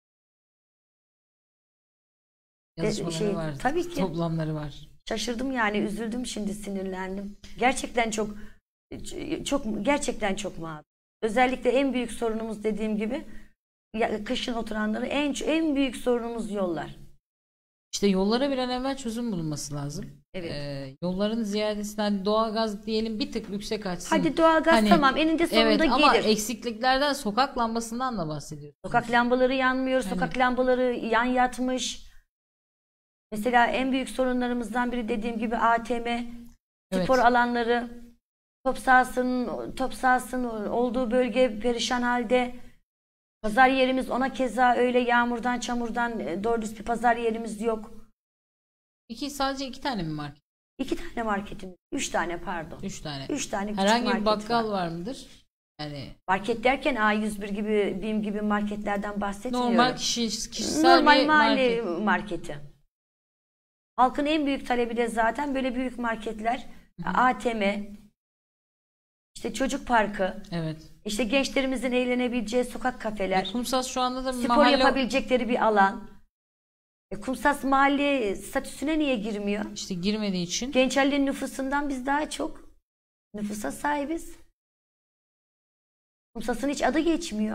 Yazışmaları şey, var. tabii ki. Toplamları var. şaşırdım yani, üzüldüm, şimdi sinirlendim. Gerçekten çok çok gerçekten çok mağdur. Özellikle en büyük sorunumuz dediğim gibi ya, kışın oturanları en en büyük sorunumuz yollar. İşte yollara bir an evvel çözüm bulunması lazım. Evet. Ee, yolların ziyadesinde hani doğalgaz diyelim bir tık yüksek açsın. Hadi doğalgaz Hani, tamam, eninde sonunda evet, gelir. ama eksikliklerden sokak lambasından da bahsediyoruz. Sokak lambaları yanmıyor, Hani- sokak lambaları yan yatmış. Mesela en büyük sorunlarımızdan biri dediğim gibi A T M, Evet. spor alanları, top sahasının top sahasının olduğu bölge perişan halde. Pazar yerimiz ona keza öyle, yağmurdan çamurdan e, doğru düz bir pazar yerimiz yok. İki, sadece iki tane mi market? İki tane marketimiz, üç tane pardon. Üç tane. Üç tane küçük Herhangi market bir bakkal var. var mıdır? Yani Market derken A yüz bir gibi, BİM gibi marketlerden bahsetmiyorum. normal kişi, kişisel Normal bir mahalle market. marketi. Halkın en büyük talebi de zaten böyle büyük marketler, A T M, işte çocuk parkı, Evet. işte gençlerimizin eğlenebileceği sokak E, kafeler, Kumsas şu anda da bir spor mahalle yapabilecekleri bir alan. E, Kumsas mahalle statüsüne niye girmiyor? işte girmediği için. Gençlerin nüfusundan biz daha çok nüfusa sahibiz. Kumsas'ın hiç adı geçmiyor.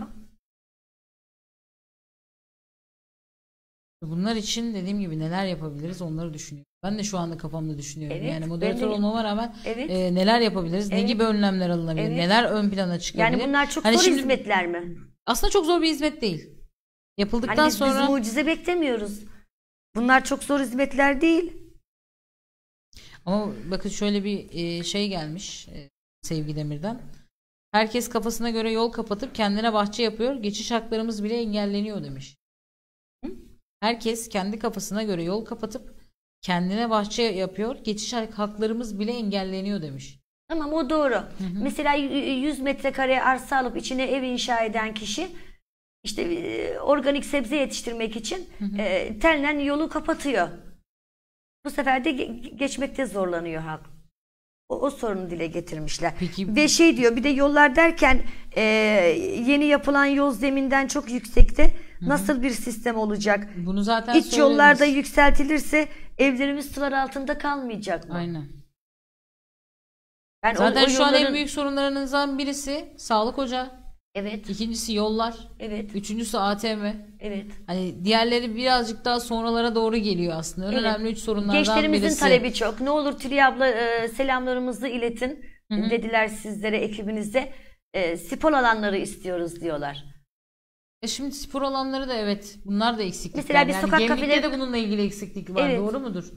Bunlar için dediğim gibi neler yapabiliriz onları düşünüyorum. Ben de şu anda kafamda düşünüyorum. Evet, yani ben moderatör de- olmama rağmen Evet. e, neler yapabiliriz? Ne Evet. gibi önlemler alınabilir? Evet. Neler ön plana çıkabilir? Yani bunlar çok Hani zor şimdi- hizmetler mi? Aslında çok zor bir hizmet değil. Yapıldıktan Hani biz, sonra biz mucize beklemiyoruz. Bunlar çok zor hizmetler değil. ama bakın şöyle bir e, şey gelmiş e, Sevgi Demir'den. Herkes kafasına göre yol kapatıp kendine bahçe yapıyor. Geçiş haklarımız bile engelleniyor demiş. Hı? Herkes kendi kafasına göre yol kapatıp kendine bahçe yapıyor. Geçiş haklarımız bile engelleniyor demiş. Tamam, o doğru. Mesela y- yüz metrekare arsa alıp içine ev inşa eden kişi işte e, organik sebze yetiştirmek için e, tellen yolu kapatıyor. Bu sefer de ge- geçmekte zorlanıyor halk. O, o sorunu dile getirmişler. Peki- Ve şey diyor, bir de yollar derken e, yeni yapılan yol zeminden çok yüksekte. Nasıl bir sistem olacak? Bunu zaten İç söylediniz. yollarda yükseltilirse evlerimiz sular altında kalmayacak mı? Aynen. Ben o- Zaten o şu an en yolların- büyük sorunlarınızdan birisi sağlık ocağı, Evet, ikincisi yollar, evet, üçüncüsü A T M. evet. Hani diğerleri birazcık daha sonralara doğru geliyor aslında. En Evet. önemli üç sorunlardan Gençlerimizin birisi. talebi çok. Ne olur Tülay abla e, selamlarımızı iletin Hı hı. dediler sizlere, ekibinize. E, spor alanları istiyoruz diyorlar. E şimdi spor alanları da evet bunlar da eksiklikler. Mesela bir yani sokak Gemlik'te kafeleri- de bununla ilgili eksiklik var. Evet. Doğru mudur?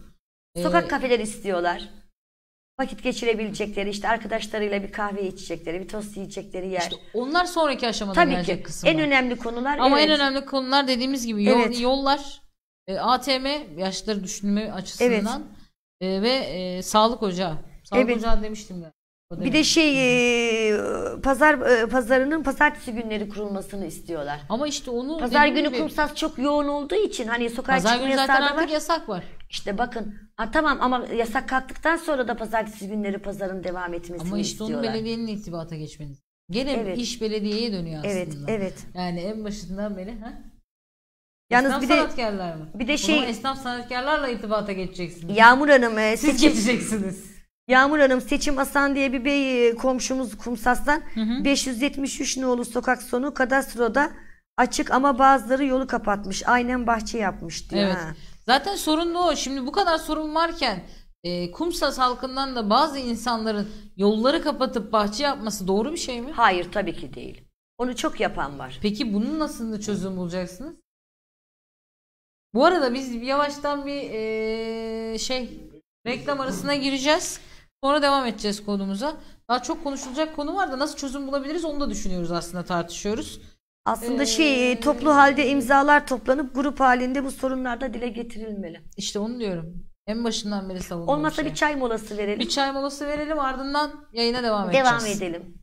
Sokak Ee, kafeler istiyorlar. Vakit geçirebilecekleri, işte arkadaşlarıyla bir kahve içecekleri, bir tost yiyecekleri yer. İşte onlar sonraki aşamada Tabii gelecek ki. kısımlar. En önemli konular. Ama evet. en önemli konular dediğimiz gibi yol, Evet. yollar, e, A T M yaşları düşünme açısından e, ve e, sağlık ocağı. Sağlık Evet. ocağı demiştim ya. O Bir de demedim. şey e, pazar e, pazarının pazartesi günleri kurulmasını istiyorlar. Ama işte onu Pazar dediğim günü gibi, kumsal çok yoğun olduğu için hani sokağa pazar çıkma günü zaten yasağı da artık var. yasak var. İşte bakın, ha, tamam ama yasak kalktıktan sonra da pazartesi günleri pazarın devam etmesini Ama işte onu istiyorlar. belediyenin irtibata geçmeniz. Gene Evet. iş belediyeye dönüyor Evet, aslında. evet. Yani en başından beri. Ha? Yalnız esnaf bir de sanatkarlar mı? bir de O şey- zaman esnaf sanatkarlarla irtibata geçeceksiniz. Yağmur Hanım e, Siz seçim, geçeceksiniz. Yağmur Hanım Seçim Asan diye bir bey e, komşumuz Kumsas'tan Hı hı. beş yüz yetmiş üç nolu sokak sonu kadastroda açık ama bazıları yolu kapatmış. Aynen bahçe yapmış diyor. Evet. Ha. Zaten sorun da o. Şimdi bu kadar sorun varken e, Kumsas halkından da bazı insanların yolları kapatıp bahçe yapması doğru bir şey mi? Hayır, tabii ki değil. Onu çok yapan var. Peki bunun nasıl da çözüm bulacaksınız? Bu arada biz yavaştan bir e, şey reklam arasına gireceğiz. Sonra devam edeceğiz konumuza. Daha çok konuşulacak konu var da nasıl çözüm bulabiliriz onu da düşünüyoruz, aslında tartışıyoruz. Aslında Ee, şey toplu halde imzalar toplanıp grup halinde bu sorunlar da dile getirilmeli. İşte onu diyorum. En başından beri savunduğum Olmazsa şey. bir çay molası verelim. Bir çay molası verelim, ardından yayına devam edeceğiz. Devam edelim.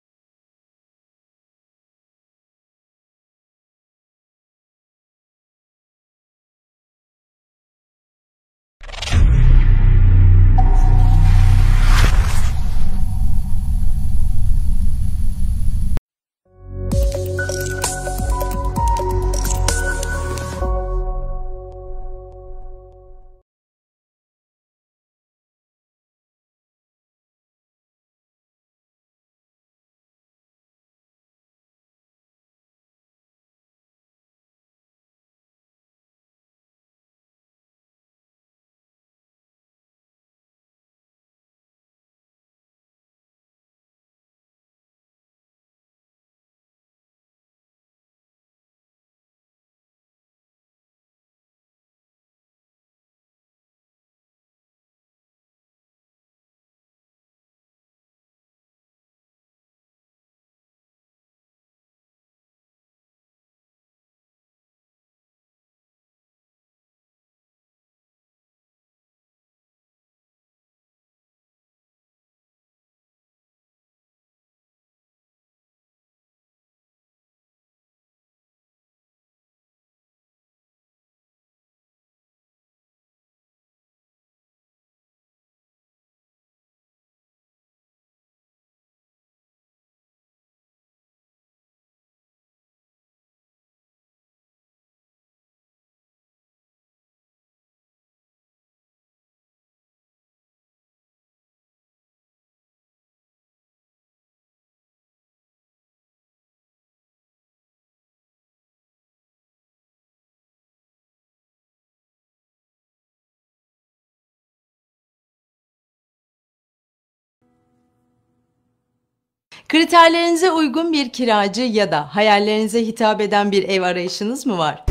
Kriterlerinize uygun bir kiracı ya da hayallerinize hitap eden bir ev arayışınız mı var?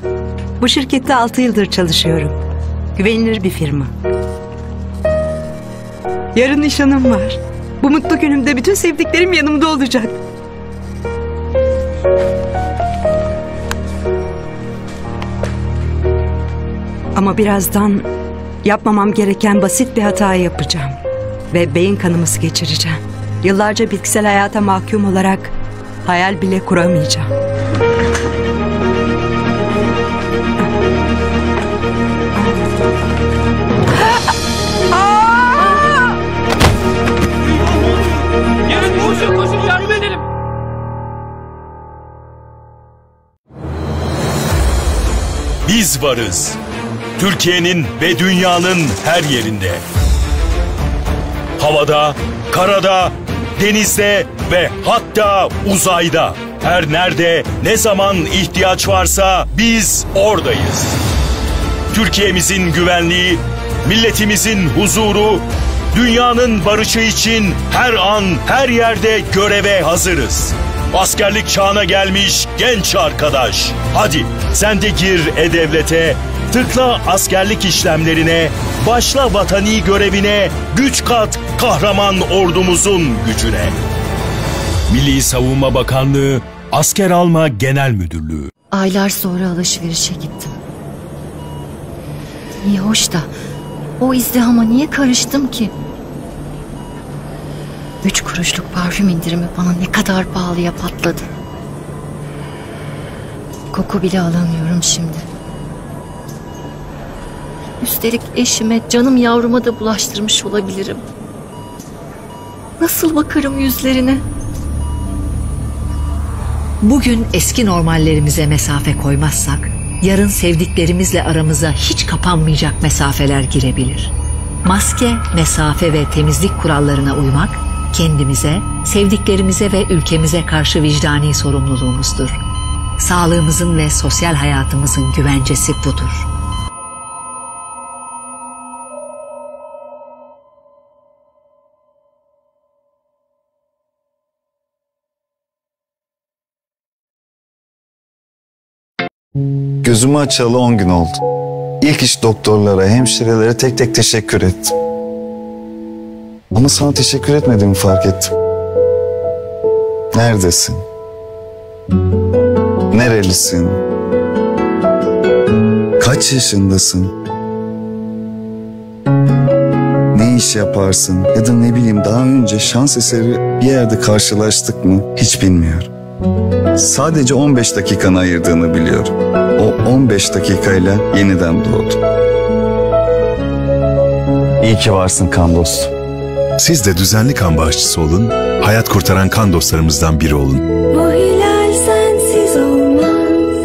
Bu şirkette altı yıldır çalışıyorum. Güvenilir bir firma. Yarın nişanım var. Bu mutlu günümde bütün sevdiklerim yanımda olacak. Ama birazdan yapmamam gereken basit bir hatayı yapacağım. Ve beyin kanaması geçireceğim. Yıllarca bitkisel hayata mahkum olarak hayal bile kuramayacağım. Gelin koşun koşun yardım edelim. Biz varız. Türkiye'nin ve dünyanın her yerinde. Havada, karada, denizde ve hatta uzayda. Her nerede, ne zaman ihtiyaç varsa biz oradayız. Türkiye'mizin güvenliği, milletimizin huzuru, dünyanın barışı için her an, her yerde göreve hazırız. Askerlik çağına gelmiş genç arkadaş. Hadi sen de gir E-Devlet'e, tıkla askerlik işlemlerine, başla vatani görevine, güç kat kahraman ordumuzun gücüne. Milli Savunma Bakanlığı, Asker Alma Genel Müdürlüğü. Aylar sonra alışverişe gittim. İyi hoş da o izdihama niye karıştım ki? Üç kuruşluk parfüm indirimi bana ne kadar pahalıya patladı. Koku bile alamıyorum şimdi. Üstelik eşime, canım yavruma da bulaştırmış olabilirim. Nasıl bakarım yüzlerine? Bugün eski normallerimize mesafe koymazsak, yarın sevdiklerimizle aramıza hiç kapanmayacak mesafeler girebilir. Maske, mesafe ve temizlik kurallarına uymak, kendimize, sevdiklerimize ve ülkemize karşı vicdani sorumluluğumuzdur. Sağlığımızın ve sosyal hayatımızın güvencesi budur. Gözümü açalı on gün oldu. İlk iş doktorlara, hemşirelere tek tek teşekkür ettim. Ama sana teşekkür etmediğimi fark ettim. Neredesin? Nerelisin? Kaç yaşındasın? Ne iş yaparsın? Ya da ne bileyim daha önce şans eseri bir yerde karşılaştık mı? Hiç bilmiyorum. Sadece on beş dakikanı ayırdığını biliyorum. O on beş dakikayla yeniden doğdum. İyi ki varsın kan dostum. Siz de düzenli kan bağışçısı olun, hayat kurtaran kan dostlarımızdan biri olun. Bu hilal sensiz olmaz.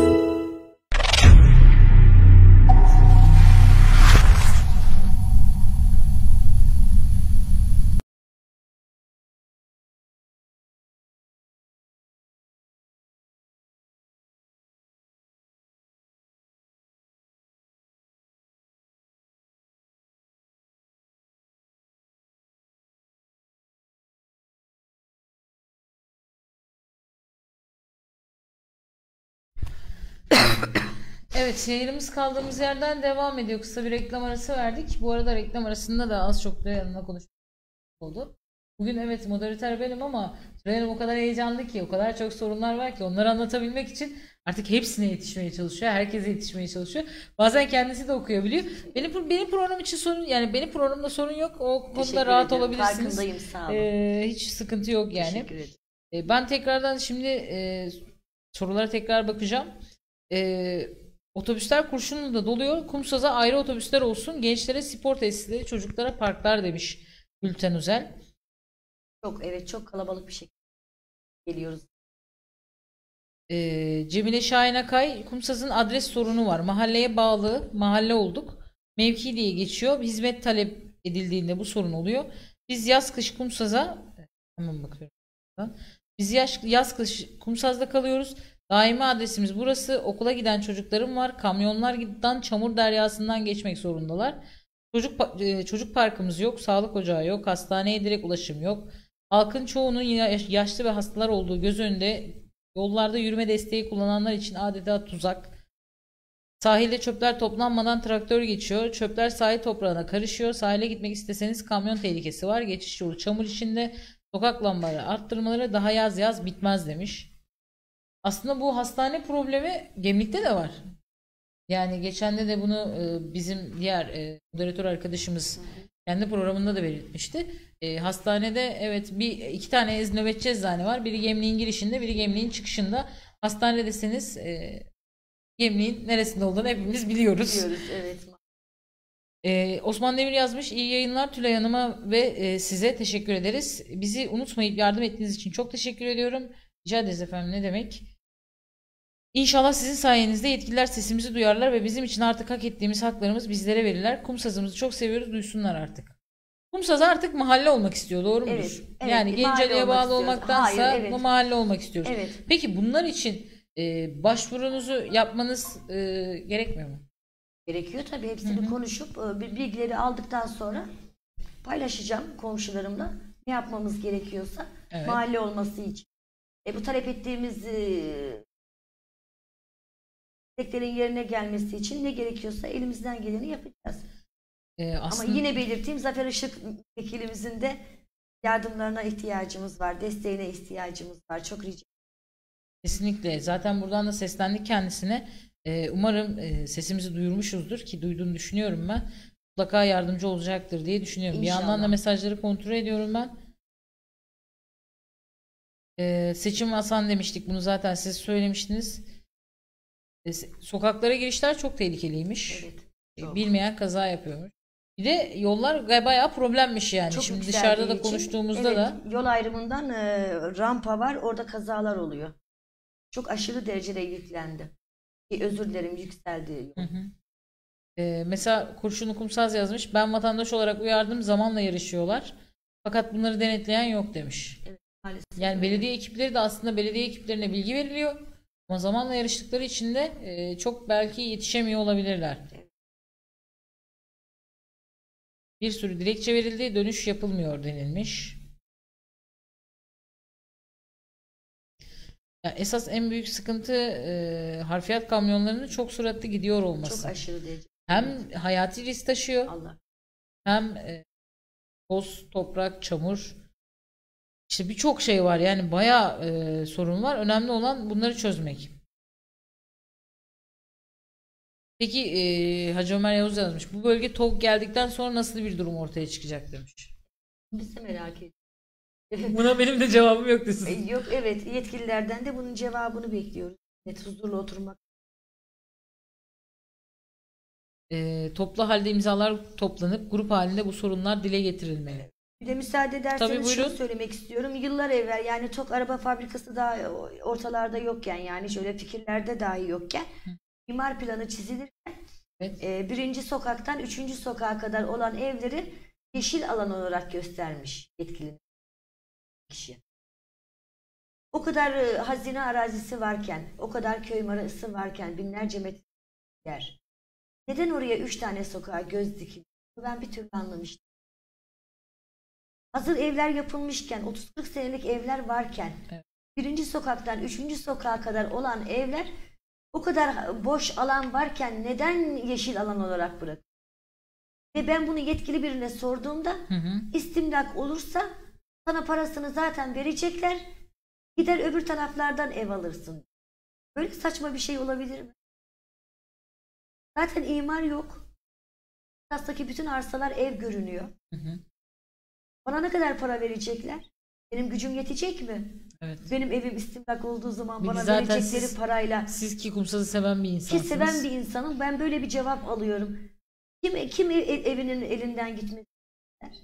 Evet, yayınımız kaldığımız yerden devam ediyor. Kısa bir reklam arası verdik. Bu arada reklam arasında da az çok da yanına konuşmak oldu. Bugün evet moderatör benim ama Tülay Hanım o kadar heyecanlı ki, o kadar çok sorunlar var ki onları anlatabilmek için artık hepsine yetişmeye çalışıyor. Herkese yetişmeye çalışıyor. Bazen kendisi de okuyabiliyor. Benim benim program için sorun, yani benim programda sorun yok. O konuda rahat ederim. olabilirsiniz. Farkındayım, sağ olun. Ee, hiç sıkıntı yok yani. Teşekkür ederim. Ee, ben tekrardan şimdi e, sorulara tekrar bakacağım. Ee, Otobüsler Kurşunlu'da doluyor. Kumsaz'a ayrı otobüsler olsun. Gençlere spor tesisleri, çocuklara parklar demiş Gülten Özel. Çok evet çok kalabalık bir şekilde geliyoruz. Ee, Cemile Şahin Akay, Kumsaz'ın adres sorunu var. Mahalleye bağlı, mahalle olduk. Mevki diye geçiyor. Hizmet talep edildiğinde bu sorun oluyor. Biz yaz kış Kumsaz'a hemen bakıyorum. Biz yaz, yaz kış Kumsaz'da kalıyoruz. Daimi adresimiz burası. Okula giden çocuklarım var. Kamyonlardan çamur deryasından geçmek zorundalar. Çocuk çocuk parkımız yok. Sağlık ocağı yok. Hastaneye direkt ulaşım yok. Halkın çoğunun yaşlı ve hastalar olduğu göz önünde yollarda yürüme desteği kullananlar için adeta tuzak. Sahilde çöpler toplanmadan traktör geçiyor. Çöpler sahil toprağına karışıyor. Sahile gitmek isteseniz kamyon tehlikesi var. Geçiş yolu çamur içinde. Sokak lambaları arttırmaları daha yaz yaz bitmez demiş. Aslında bu hastane problemi Gemlik'te de var. Yani geçende de bunu e, bizim diğer e, moderatör arkadaşımız kendi programında da belirtmişti. E, hastanede evet bir iki tane nöbetçi eczane var. Biri Gemlik'in girişinde, biri Gemlik'in çıkışında. Hastanede deseniz e, Gemlik'in neresinde olduğunu hepimiz biliyoruz. Biliyoruz, evet. Ee, Osman Demir yazmış. İyi yayınlar Tülay Hanım'a ve e, size teşekkür ederiz. Bizi unutmayıp yardım ettiğiniz için çok teşekkür ediyorum. Rica ederiz efendim, ne demek. İnşallah sizin sayenizde yetkililer sesimizi duyarlar ve bizim için artık hak ettiğimiz haklarımız bizlere verirler. Kumsazımızı çok seviyoruz, duysunlar artık. Kumsaz artık mahalle olmak istiyor, doğru mudur? Evet, evet, Yani Genceli'ye bağlı istiyoruz. olmaktansa Hayır, evet. bu mahalle olmak istiyoruz. Evet. Peki bunlar için e, başvurunuzu yapmanız e, gerekmiyor mu? Gerekiyor tabii. Hepsini Hı hı. konuşup e, bilgileri aldıktan sonra paylaşacağım komşularımla. Ne yapmamız gerekiyorsa Evet. mahalle olması için. E, bu talep ettiğimiz e, isteklerin yerine gelmesi için ne gerekiyorsa elimizden geleni yapacağız. E, aslında... Ama yine belirteyim, Zafer Işık vekilimizin de yardımlarına ihtiyacımız var. Desteğine ihtiyacımız var. Çok rica ederim. Kesinlikle. Zaten buradan da seslendik kendisine. Ee, umarım e, sesimizi duyurmuşuzdur ki duyduğunu düşünüyorum ben. Mutlaka yardımcı olacaktır diye düşünüyorum. İnşallah. Bir yandan da mesajları kontrol ediyorum ben. Ee, seçim Hasan demiştik. Bunu zaten siz söylemiştiniz. Ee, sokaklara girişler çok tehlikeliymiş. Evet. Ee, Çok. Bilmeyen kaza yapıyormuş. Bir de yollar bayağı problemmiş yani. Çok Şimdi yükseldiği dışarıda da için, konuştuğumuzda evet, da yol ayrımından e, rampa var. Orada kazalar oluyor. Çok aşırı derecede yüklendi. E, özür dilerim, yükseldi. Hı hı. Ee, mesela Kurşunlu Kumsaz yazmış. Ben vatandaş olarak uyardım, zamanla yarışıyorlar. Fakat bunları denetleyen yok demiş. Evet, maalesef. Yani belediye ekipleri de aslında belediye ekiplerine bilgi veriliyor. Ama zamanla yarıştıkları için de e, çok belki yetişemiyor olabilirler. Bir sürü dilekçe verildi, dönüş yapılmıyor denilmiş. Ya esas en büyük sıkıntı e, harfiyat kamyonlarının çok süratli gidiyor olması. Çok aşırı derece. Hem hayati risk taşıyor, Allah. hem e, toz, toprak, çamur. İşte birçok şey var yani bayağı e, sorun var. Önemli olan bunları çözmek. Peki e, Hacı Ömer Yavuz yazmış. Bu bölge TOG geldikten sonra nasıl bir durum ortaya çıkacak demiş. Biz de merak ediyoruz. Buna benim de cevabım yok E, sizin. Yok, evet, yetkililerden de bunun cevabını bekliyoruz. Evet, huzurlu oturmak. E, toplu halde imzalar toplanıp grup halinde bu sorunlar dile getirilmeli. Bir de müsaade Tabii, ederseniz şunu buyurun. söylemek istiyorum. Yıllar evvel, yani TOG araba fabrikası daha ortalarda yokken, yani şöyle fikirlerde dahi yokken, imar planı çizilirken Evet. e, birinci sokaktan üçüncü sokağa kadar olan evleri yeşil alan olarak göstermiş yetkili kişi. O kadar e, hazine arazisi varken, o kadar köy marası varken, binlerce metre yer. Neden oraya üç tane sokağa göz dikildi? Ben bir türlü anlamıştım. Hazır evler yapılmışken, otuz kırk senelik evler varken, Evet. birinci sokaktan üçüncü sokağa kadar olan evler, o kadar boş alan varken neden yeşil alan olarak bırakıldı? Ve ben bunu yetkili birine sorduğumda, Hı hı. istimlak olursa sana parasını zaten verecekler, gider öbür taraflardan ev alırsın. Böyle saçma bir şey olabilir mi? Zaten imar yok. Aslındaki bütün arsalar ev görünüyor. Hı hı. Bana ne kadar para verecekler? Benim gücüm yetecek mi? Evet. Benim evim istimlak olduğu zaman Peki bana zaten verecekleri siz- parayla. Siz ki kumsazı seven bir Ki insansınız. seven bir insanım. Ben böyle bir cevap alıyorum. Kim, kim ev- evinin elinden gitmek ister?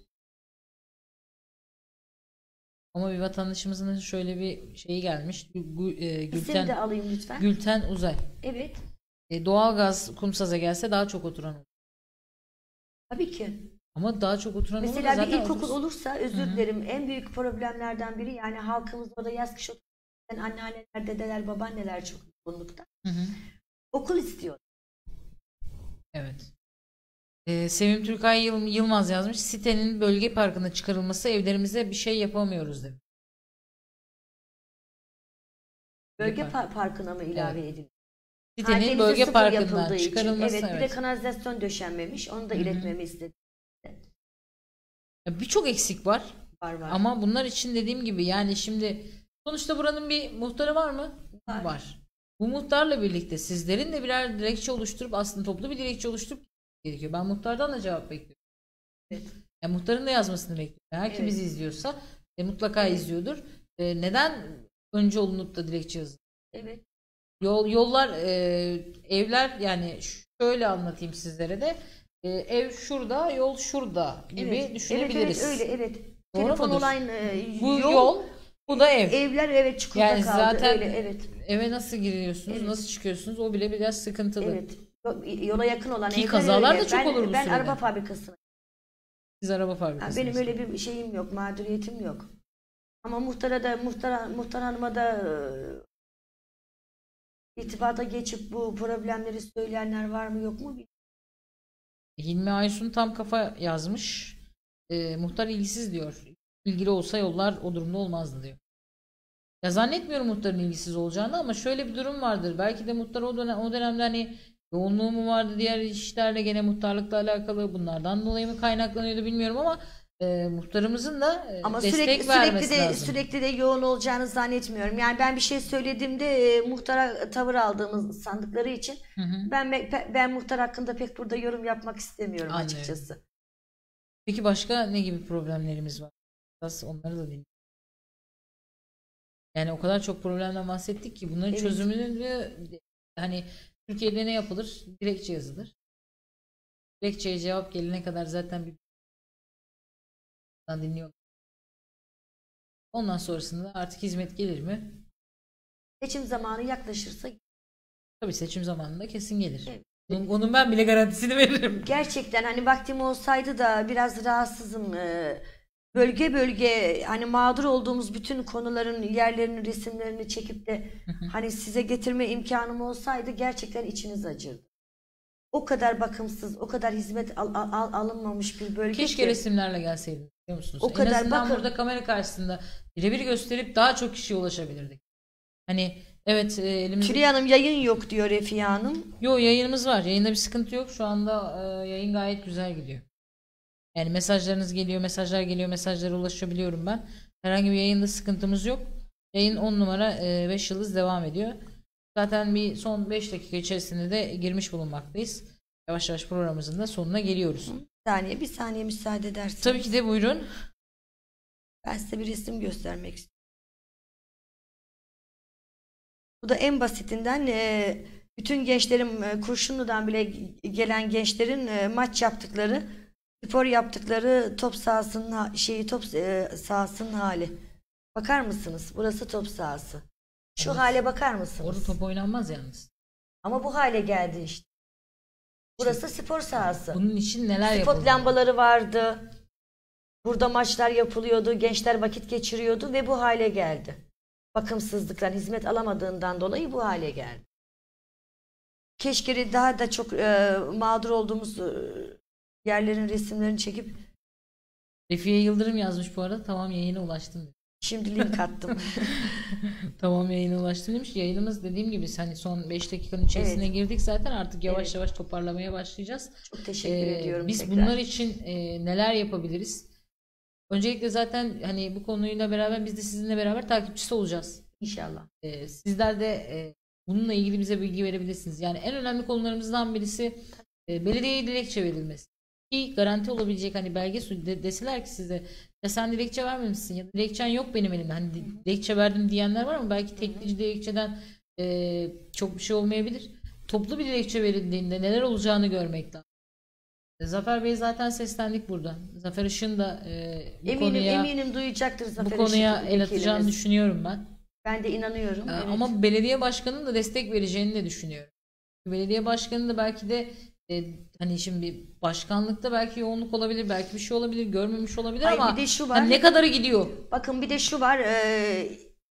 Ama bir vatandaşımızın şöyle bir şeyi gelmiş. Gü- e, İsim de Gülten, alayım lütfen. Gülten Uzay. Evet. E, doğalgaz Kumsaz'a gelse daha çok oturan olur. Tabii ki. Ama daha çok oturan olur da Mesela bir zaten ilkokul otuz- olursa, özür Hı hı. dilerim, en büyük problemlerden biri, yani halkımız orada yaz kış otururken anneanneler, dedeler, babaanneler çok yoğunlukta. Hı hı. Okul istiyor. Evet. Ee, Sevim Türkay Yıl- Yılmaz yazmış. Sitenin bölge parkına çıkarılması, evlerimize bir şey yapamıyoruz demiş. Bölge Park. par- parkına mı ilave edildi? Sitenin denize bölge sıfır parkından yapıldığı için. çıkarılması. Evet, Evet. bir de kanalizasyon döşenmemiş. Onu da Hı hı. iletmemi istedim. Ya birçok eksik var. Var var. Ama bunlar için dediğim gibi yani şimdi sonuçta buranın bir muhtarı var mı? Var. Bu muhtarla birlikte sizlerin de birer dilekçe oluşturup aslında toplu bir dilekçe oluşturup gerekiyor. Ben muhtardan da cevap bekliyorum. Evet. Yani muhtarın da yazmasını bekliyorum. Eğer ki Evet. bizi izliyorsa e, mutlaka Evet. izliyordur. E, neden önce olunup da dilekçe yazılır? Evet. Yol, yollar, e, evler yani şöyle anlatayım sizlere de. E, ev şurada, yol şurada gibi Evet. düşünebiliriz. Evet, evet, öyle, evet. Doğru Telefon mudur? olan e, Bu yol, yol, bu da ev. evler evet çukurda Yani kaldı. zaten Öyle, evet. eve nasıl giriyorsunuz, Evet. nasıl çıkıyorsunuz o bile biraz sıkıntılı. Evet. Yola yakın olan Ki evler kazalar öyle. da çok ben, olur bu Ben sürede. araba fabrikasına. Siz araba Ha, fabrikasınız. benim öyle bir şeyim yok, mağduriyetim yok. Ama muhtara da muhtar, muhtar hanıma da e, itibata geçip bu problemleri söyleyenler var mı yok mu bilmiyorum. Hilmi Aysun tam kafa yazmış. E, muhtar ilgisiz diyor. İlgili olsa yollar o durumda olmazdı diyor. Ya zannetmiyorum muhtarın ilgisiz olacağını ama şöyle bir durum vardır. Belki de muhtar o dönem o dönemde hani yoğunluğu mu vardı diğer işlerle gene muhtarlıkla alakalı bunlardan dolayı mı kaynaklanıyordu bilmiyorum ama e, muhtarımızın da e, Ama destek sürekli vermesi sürekli de lazım. sürekli de yoğun olacağını zannetmiyorum. Yani ben bir şey söylediğimde e, muhtara tavır aldığımız sandıkları için Hı hı. ben pe- ben muhtar hakkında pek burada yorum yapmak istemiyorum Anlıyorum. açıkçası. Peki başka ne gibi problemlerimiz var? Biraz onları da dinleyelim. Yani o kadar çok problemden bahsettik ki bunların Evet. çözümünü de hani Türkiye'de ne yapılır? Dilekçe yazılır. Dilekçeye cevap gelene kadar zaten bir dinliyor. Ondan sonrasında artık hizmet gelir mi? Seçim zamanı yaklaşırsa Tabii seçim zamanında kesin gelir. Evet. Onun, onun ben bile garantisini veririm. gerçekten hani vaktim olsaydı da biraz rahatsızım. Ee, Bölge bölge hani mağdur olduğumuz bütün konuların yerlerini, resimlerini çekip de hani size getirme imkanım olsaydı gerçekten içiniz acırdı. O kadar bakımsız, o kadar hizmet al- al- alınmamış bir bölge Keşke ki. resimlerle gelseydin biliyor musunuz? O En kadar azından bakın- burada kamera karşısında birebir gösterip daha çok kişiye ulaşabilirdik. Hani evet e, elimizde... Tülay Hanım yayın yok diyor Refiye Hanım. Yo yayınımız var. Yayında bir sıkıntı yok. Şu anda e, yayın gayet güzel gidiyor. Yani mesajlarınız geliyor, mesajlar geliyor, mesajlara ulaşabiliyorum ben. Herhangi bir yayında sıkıntımız yok. Yayın on numara beş yıldız devam ediyor. Zaten bir son beş dakika içerisinde de girmiş bulunmaktayız. Yavaş yavaş programımızın da sonuna geliyoruz. Bir saniye, bir saniye müsaade ederseniz. Tabii ki de buyurun. Ben size bir resim göstermek istiyorum. Bu da en basitinden e, bütün gençlerin e, Kurşunlu'dan bile gelen gençlerin e, maç yaptıkları, spor yaptıkları top sahasının ha- şeyi top e, sahasının hali. Bakar mısınız? Burası top sahası. Şu Evet. hale bakar mısınız? Orada top oynanmaz yalnız. Ama bu hale geldi işte. Burası spor sahası. Bunun için neler Spot yapıldı? lambaları vardı. Burada maçlar yapılıyordu. Gençler vakit geçiriyordu ve bu hale geldi. Bakımsızlıktan, hizmet alamadığından dolayı bu hale geldi. Keşke daha da çok e, mağdur olduğumuz e, yerlerin resimlerini çekip Refiye Yıldırım yazmış bu arada. Tamam yayına ulaştım demiş. şimdi link attım. Tamam yayına ulaştım demiş. Yayınımız dediğim gibi hani son beş dakikanın içerisine Evet. girdik zaten artık yavaş Evet. yavaş toparlamaya başlayacağız. Çok teşekkür Ee, ediyorum Biz tekrar. bunlar için e, neler yapabiliriz? Öncelikle zaten hani bu konuyla beraber biz de sizinle beraber takipçisi olacağız. İnşallah. Ee, sizler de e, bununla ilgili bize bilgi verebilirsiniz. Yani en önemli konularımızdan birisi e, belediyeye dilekçe verilmesi. Ki garanti olabilecek hani belge su- de, deseler ki size ya sen dilekçe vermemişsin ya dilekçen yok benim elimde. Hani di- dilekçe verdim diyenler var ama belki teklici dilekçeden e, çok bir şey olmayabilir. Toplu bir dilekçe verildiğinde neler olacağını görmek lazım. Zafer Bey zaten seslendik burada. Zafer Işın da e, bu Eminim, konuya eminim duyacaktır Zafer bu konuya Işık el atacağını vekilimiz. düşünüyorum ben. Ben de inanıyorum. Ee, Evet. Ama belediye başkanının da destek vereceğini de düşünüyorum. Belediye başkanı da belki de e, hani şimdi başkanlıkta belki yoğunluk olabilir, belki bir şey olabilir, görmemiş olabilir Ay, ama bir de şu var. hani ne kadarı gidiyor? Bakın bir de şu var. E,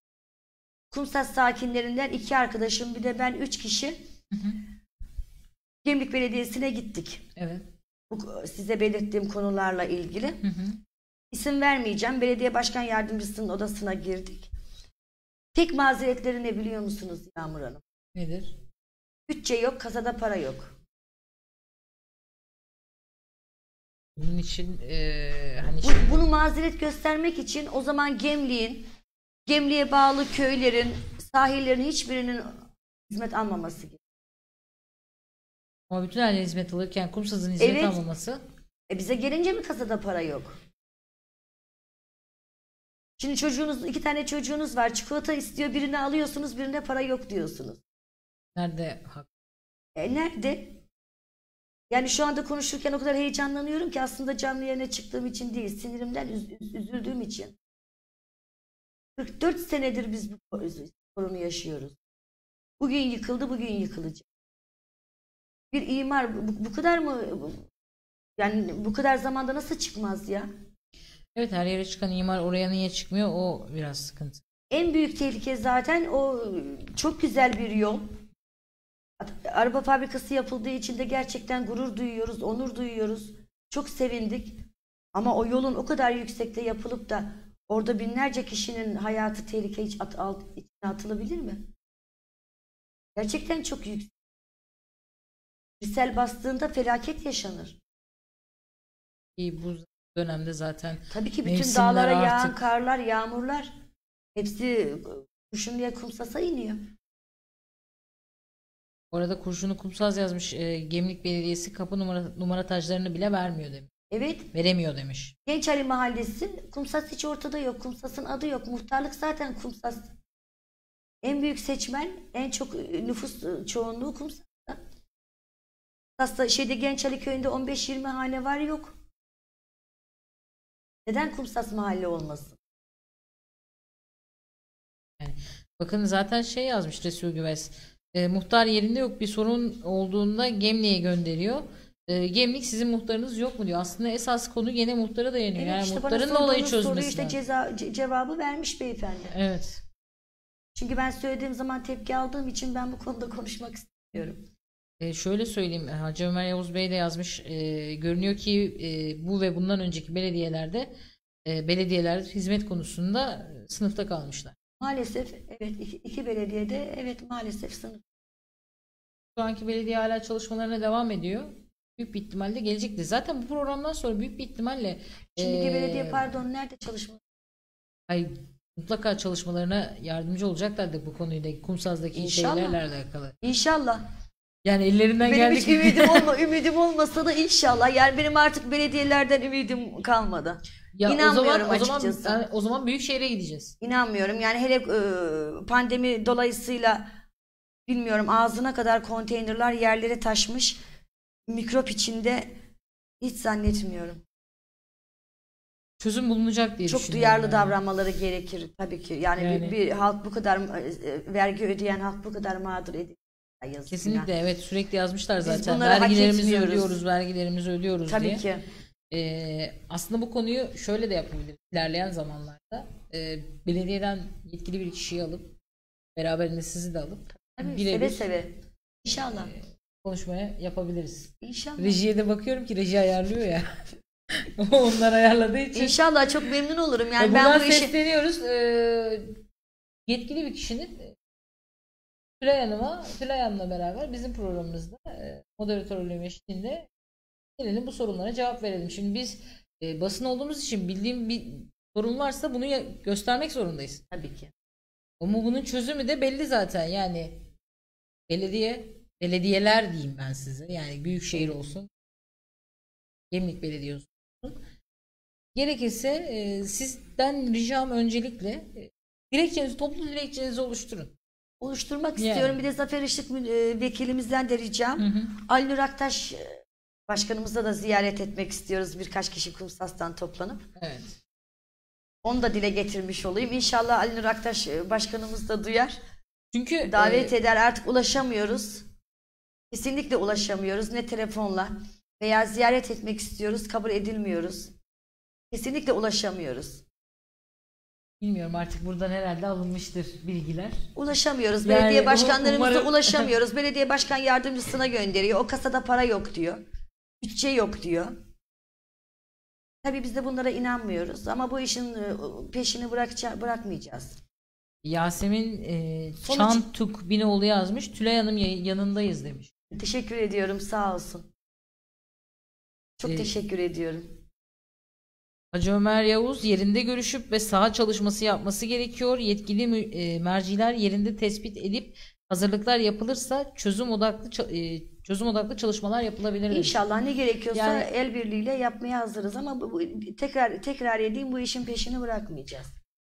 Kumsat sakinlerinden iki arkadaşım bir de ben üç kişi Hı hı. Gemlik Belediyesi'ne gittik. Evet. Bu, size belirttiğim konularla ilgili. Hı hı. İsim vermeyeceğim. Belediye başkan yardımcısının odasına girdik. Tek mazeretleri ne biliyor musunuz Yağmur Hanım? Nedir? Bütçe yok, kasada para yok. Bunun için e, hani Bu, şimdi... bunu mazeret göstermek için o zaman Gemlik'in, Gemlik'e bağlı köylerin, sahillerin hiçbirinin hizmet almaması gerekiyor. Ama bütün aile hizmet alırken Kumsaz'ın hizmet Evet. almaması. E bize gelince mi kasada para yok? Şimdi çocuğunuz, iki tane çocuğunuz var. Çikolata istiyor, birini alıyorsunuz, birine para yok diyorsunuz. Nerede hak? E nerede? Yani şu anda konuşurken o kadar heyecanlanıyorum ki aslında canlı yayına çıktığım için değil, sinirimden üz- üz- üzüldüğüm için. kırk dört senedir biz bu sorunu yaşıyoruz. Bugün yıkıldı, bugün yıkılacak. Bir imar bu, bu kadar mı? bu- Yani bu kadar zamanda nasıl çıkmaz ya? Evet, her yere çıkan imar oraya niye çıkmıyor? O biraz sıkıntı. En büyük tehlike zaten o çok güzel bir yol. Araba fabrikası yapıldığı için de gerçekten gurur duyuyoruz, onur duyuyoruz. Çok sevindik. Ama o yolun o kadar yüksekte yapılıp da orada binlerce kişinin hayatı tehlikeye hiç at, alt, içine atılabilir mi? Gerçekten çok yüksek. Bir sel bastığında felaket yaşanır. Ki bu dönemde zaten Tabii ki bütün mevsimler dağlara yağan artık- karlar, yağmurlar hepsi kurşun diye Kumsas'a iniyor. Orada kurşunu Kumsaz yazmış. E, Gemlik Belediyesi kapı numara, numara taclarını bile vermiyor demiş. Evet. Veremiyor demiş. Genç Ali Mahallesi, Kumsas hiç ortada yok. Kumsas'ın adı yok. Muhtarlık zaten Kumsas. En büyük seçmen, en çok nüfus çoğunluğu Kumsas'ta. Kumsas'ta şeyde Genç Ali köyünde on beş yirmi hane var, yok. Neden Kumsas mahalle olmasın? Yani bakın zaten şey yazmış Resul Güves. E, muhtar yerinde yok, bir sorun olduğunda Gemlik'e gönderiyor. E, Gemlik sizin muhtarınız yok mu diyor. Aslında esas konu gene muhtara dayanıyor. Evet, yani işte bana muhtarın da olayı sorduğunuz soruyu çözmesi işte lazım. ceza, ce- cevabı vermiş beyefendi. Evet. Çünkü ben söylediğim zaman tepki aldığım için ben bu konuda konuşmak istemiyorum. E, şöyle söyleyeyim, Hacı Ömer Yavuz Bey de yazmış. E, görünüyor ki e, bu ve bundan önceki belediyelerde e, belediyeler hizmet konusunda e, sınıfta kalmışlar. Maalesef evet iki, iki belediyede evet maalesef sınıf. Şu anki belediye hala çalışmalarına devam ediyor. Büyük bir ihtimalle gelecektir. Zaten bu programdan sonra büyük bir ihtimalle Şimdiki e, belediye pardon nerede çalışma? hayır, mutlaka çalışmalarına yardımcı olacaklardır bu konuyla, Kumsaz'daki İnşallah. şeylerle alakalı. İnşallah. Yani ellerinden Benim geldiği hiç gibi- ümidim olma, ümidim olmasa da inşallah. Yani benim artık belediyelerden ümidim kalmadı. Ya İnanmıyorum o zaman, açıkçası. O zaman, yani o zaman Büyükşehir'e gideceğiz. İnanmıyorum. Yani hele e, pandemi dolayısıyla bilmiyorum ağzına kadar konteynerler yerlere taşmış. Mikrop içinde hiç zannetmiyorum. Çözüm bulunacak diye Çok düşünüyorum. duyarlı yani. davranmaları gerekir tabii ki. Yani, Yani- Bir, bir halk bu kadar e, vergi ödeyen halk bu kadar mağdur edildi. Yazık Kesinlikle günah. evet, sürekli yazmışlar Biz zaten. bunları hak Vergilerimizi etmiyoruz. ödüyoruz, vergilerimizi ödüyoruz Tabii diye. ki. Ee, aslında bu konuyu şöyle de yapabiliriz ilerleyen zamanlarda. Ee, belediyeden yetkili bir kişiyi alıp beraberinde sizi de alıp Tabii, birebir, seve seve. İnşallah. e, konuşmaya yapabiliriz. İnşallah. Rejiye de bakıyorum ki reji ayarlıyor ya. Onlar ayarladığı için. İnşallah çok memnun olurum. Yani Ya ben buradan bu işi sesleniyoruz. Ee, yetkili bir kişinin e, Tülay Hanım'a, Tülay Hanım'la beraber bizim programımızda e, moderatörlüğüm eşliğinde gelelim bu sorunlara cevap verelim. Şimdi biz e, basın olduğumuz için bildiğim bir sorun varsa bunu ya- göstermek zorundayız. tabii ki. Ama bunun çözümü de belli zaten. Yani belediye, belediyeler diyeyim ben size. Yani büyükşehir olsun, Gemlik Belediyesi olsun. Gerekirse e, sizden ricam öncelikle e, dilekçenizi, toplu dilekçenizi oluşturun. Oluşturmak Yani. istiyorum. Bir de Zafer Işık mü- e, vekilimizden de ricam. Hı hı. Ali Nur Aktaş e, başkanımızla da ziyaret etmek istiyoruz. Birkaç kişi Kumsas'tan toplanıp. Evet. Onu da dile getirmiş olayım. İnşallah Ali Nur Aktaş e, başkanımız da duyar. Çünkü Davet e, eder. Artık ulaşamıyoruz. Kesinlikle ulaşamıyoruz. Ne telefonla veya ziyaret etmek istiyoruz. Kabul edilmiyoruz. Kesinlikle ulaşamıyoruz. bilmiyorum, artık buradan herhalde alınmıştır bilgiler. Ulaşamıyoruz. Yani Belediye um- başkanlarımıza umarım- ulaşamıyoruz. Belediye başkan yardımcısına gönderiyor. O kasada para yok diyor. Bütçe yok diyor. Tabii biz de bunlara inanmıyoruz ama bu işin e, peşini bırakça- bırakmayacağız. Yasemin e, Sonuç- Çantuk Binoğlu yazmış. Tülay Hanım yay- yanındayız demiş. Teşekkür ediyorum, sağ olsun. Çok Ee, teşekkür ediyorum. Hacı Ömer Yavuz yerinde görüşüp ve saha çalışması yapması gerekiyor. Yetkili mü- e, merciler yerinde tespit edip hazırlıklar yapılırsa çözüm odaklı ça- e, çözüm odaklı çalışmalar yapılabilir demiş. İnşallah ne gerekiyorsa Yani- el birliğiyle yapmaya hazırız ama bu, bu- tekrar tekrar edeyim, bu işin peşini bırakmayacağız.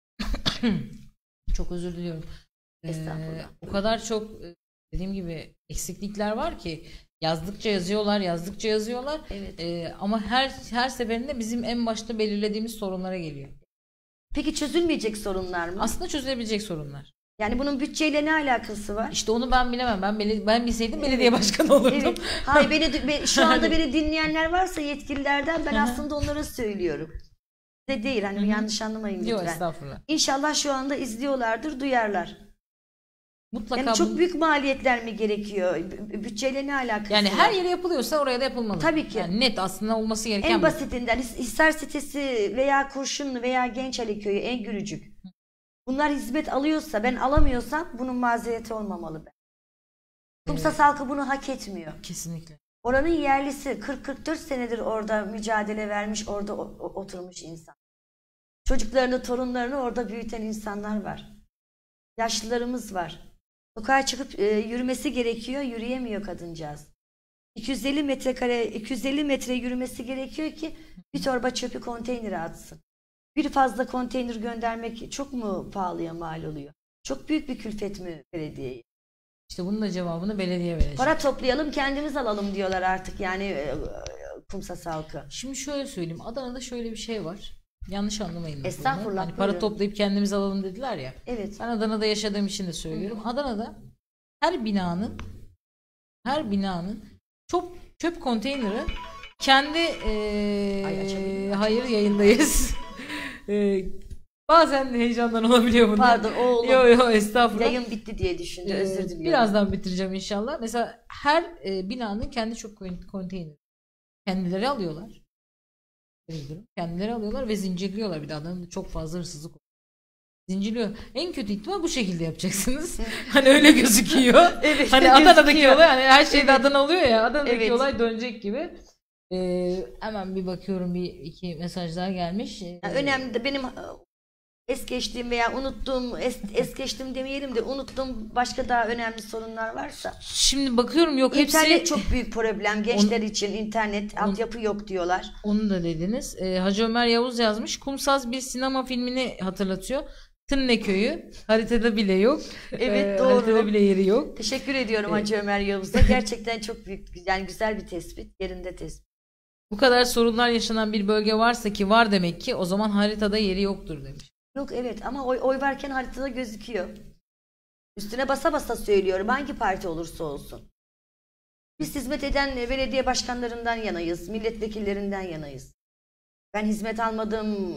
Çok özür diliyorum. Ee, Estağfurullah. o kadar çok e, dediğim gibi eksiklikler var ki yazdıkça yazıyorlar, yazdıkça yazıyorlar. Evet. Ee, ama her her seferinde bizim en başta belirlediğimiz sorunlara geliyor. Peki çözülmeyecek sorunlar mı? Aslında çözülebilecek sorunlar. Yani bunun bütçeyle ne alakası var? İşte onu ben bilemem. Ben beli- ben bilseydim belediye başkanı olurdum. Evet. Hayır, beni be- şu anda beni dinleyenler varsa yetkililerden ben aslında onlara söylüyorum. Size değil, hani yanlış anlamayın lütfen. Yok, estağfurullah. İnşallah şu anda izliyorlardır, duyarlar. Mutlaka Yani çok bunu- büyük maliyetler mi gerekiyor? B- Bütçeyle ne alakası yani var? her yere yapılıyorsa oraya da yapılmalı. Tabii ki. Yani net aslında olması gereken En bu. basitinden His- Hisar sitesi veya Kurşunlu veya Genç Ali Köyü, en Gülücük. Bunlar hizmet alıyorsa, ben alamıyorsam bunun mazereti olmamalı. Ben. Kumsas halkı bunu hak etmiyor. Kesinlikle. Oranın yerlisi kırk kırk dört senedir orada mücadele vermiş, orada o- o- oturmuş insan. Çocuklarını, torunlarını orada büyüten insanlar var. Yaşlılarımız var. Sokağa çıkıp e, yürümesi gerekiyor, yürüyemiyor kadıncağız. iki yüz elli metrekare, iki yüz elli metre yürümesi gerekiyor ki bir torba çöpü konteynere atsın. Bir fazla konteyner göndermek çok mu pahalıya mal oluyor? Çok büyük bir külfet mi belediyeye? İşte bunun da cevabını belediye verecek. Para toplayalım, kendimiz alalım diyorlar artık yani e, Kumsas halkı. Şimdi şöyle söyleyeyim. Adana'da şöyle bir şey var. Yanlış anlamayın. lafımı. Estağfurullah, Hani para buyurun. toplayıp kendimiz alalım dediler ya. Evet. Ben Adana'da yaşadığım için de söylüyorum. Adana'da her binanın her binanın çöp çöp konteyneri kendi eee, Ay, açabilirim. hayır yayındayız. Eee, bazen heyecandan olabiliyor bunlar. Pardon oğlum. Yo yo estağfurullah. Yayın bitti diye düşündü. Ee, Özür diliyorum. Birazdan bitireceğim inşallah. Mesela her e, binanın kendi çöp kon- konteyneri. Kendileri alıyorlar. Özür Kendileri alıyorlar ve zincirliyorlar. Bir de Adana'da çok fazla hırsızlık oluyor. Zincirliyor. En kötü ihtimal bu şekilde yapacaksınız. Hani öyle gözüküyor. Evet, hani gözüküyor. Adana'daki olay, hani her şeyde Evet. Adana oluyor ya. Adana'daki Evet. olay dönecek gibi. Ee, hemen bir bakıyorum, bir iki mesajlar gelmiş. Ee, Yani önemli de benim e, es geçtiğim veya unuttuğum, es, es geçtim demeyelim de unuttuğum başka daha önemli sorunlar varsa. Şimdi bakıyorum, yok hepsi. İnternet çok büyük problem gençler için. İnternet altyapı yok diyorlar. Onu da dediniz. Ee, Hacı Ömer Yavuz yazmış. Kumsaz bir sinema filmini hatırlatıyor. Tınne Köyü. Haritada bile yok. Evet, Ee, doğru. Haritada bile yeri yok. Teşekkür ediyorum Evet. Hacı Ömer Yavuz'a. Gerçekten çok büyük, yani güzel bir tespit, yerinde tespit. Bu kadar sorunlar yaşanan bir bölge varsa, ki var demek ki, o zaman haritada yeri yoktur demiş. Yok evet, ama oy, oy varken haritada gözüküyor. Üstüne basa basa söylüyorum, hangi parti olursa olsun. Biz hizmet eden belediye başkanlarından yanayız, milletvekillerinden yanayız. Ben hizmet almadım.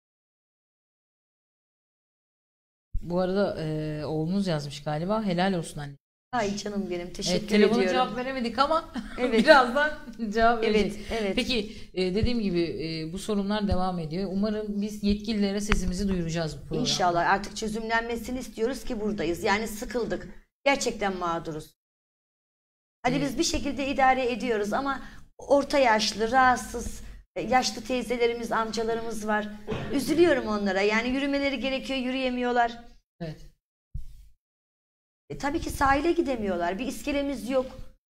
Bu arada e, oğlunuz yazmış galiba. Helal olsun anne. Ay canım benim, teşekkür Evet, telefona ediyorum. cevap veremedik ama Evet. birazdan cevap Evet, vereceğiz. evet. Peki e, dediğim gibi e, bu sorunlar devam ediyor. Umarım biz yetkililere sesimizi duyuracağız bu programda. İnşallah artık çözümlenmesini istiyoruz ki buradayız. Yani sıkıldık. Gerçekten mağduruz. Hadi biz bir şekilde idare ediyoruz ama orta yaşlı, rahatsız, yaşlı teyzelerimiz, amcalarımız var. Üzülüyorum onlara. Yani yürümeleri gerekiyor, yürüyemiyorlar. Evet. E, tabii ki sahile gidemiyorlar. Bir iskelemiz yok.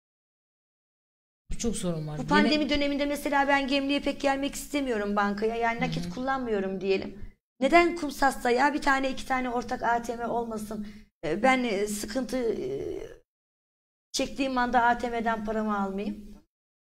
Çok sorun var. Bu Yine- pandemi döneminde mesela ben Gemli'ye pek gelmek istemiyorum bankaya. Yani nakit kullanmıyorum diyelim. Neden Kumsas'ta ya bir tane iki tane ortak A T M olmasın? E, Ben e, sıkıntı e, çektiğim anda A T M'den paramı almayayım.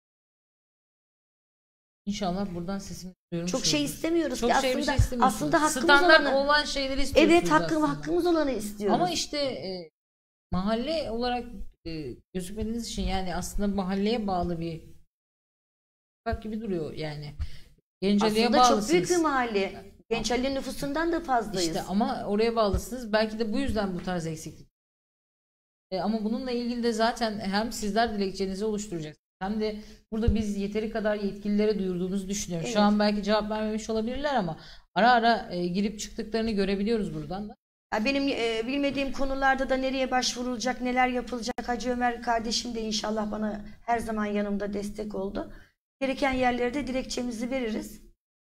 İnşallah buradan sesimizi duyurmuş Çok şey oluruz. istemiyoruz Çok ki şey bir aslında, şey istemiyorsunuz. aslında hakkımız Standart olanı. olan şeyleri istiyorsunuz Evet, hakkım, aslında. hakkımız olanı istiyoruz. Ama işte e, mahalle olarak e, gözükmediğiniz için, yani aslında mahalleye bağlı bir sokak gibi duruyor yani. Gencali'ye aslında bağlısınız. çok büyük bir mahalle. Genç Ali nüfusundan da fazlayız. İşte ama oraya bağlısınız. Belki de bu yüzden bu tarz eksiklik. E, ama bununla ilgili de zaten hem sizler dilekçenizi oluşturacaksınız, hem de burada biz yeteri kadar yetkililere duyurduğumuzu düşünüyorum. Evet. Şu an belki cevap vermemiş olabilirler ama ara ara e, girip çıktıklarını görebiliyoruz buradan da. Ya benim e, bilmediğim konularda da nereye başvurulacak, neler yapılacak, Hacı Ömer kardeşim de inşallah bana her zaman yanımda destek oldu. Gereken yerlere de dilekçemizi veririz.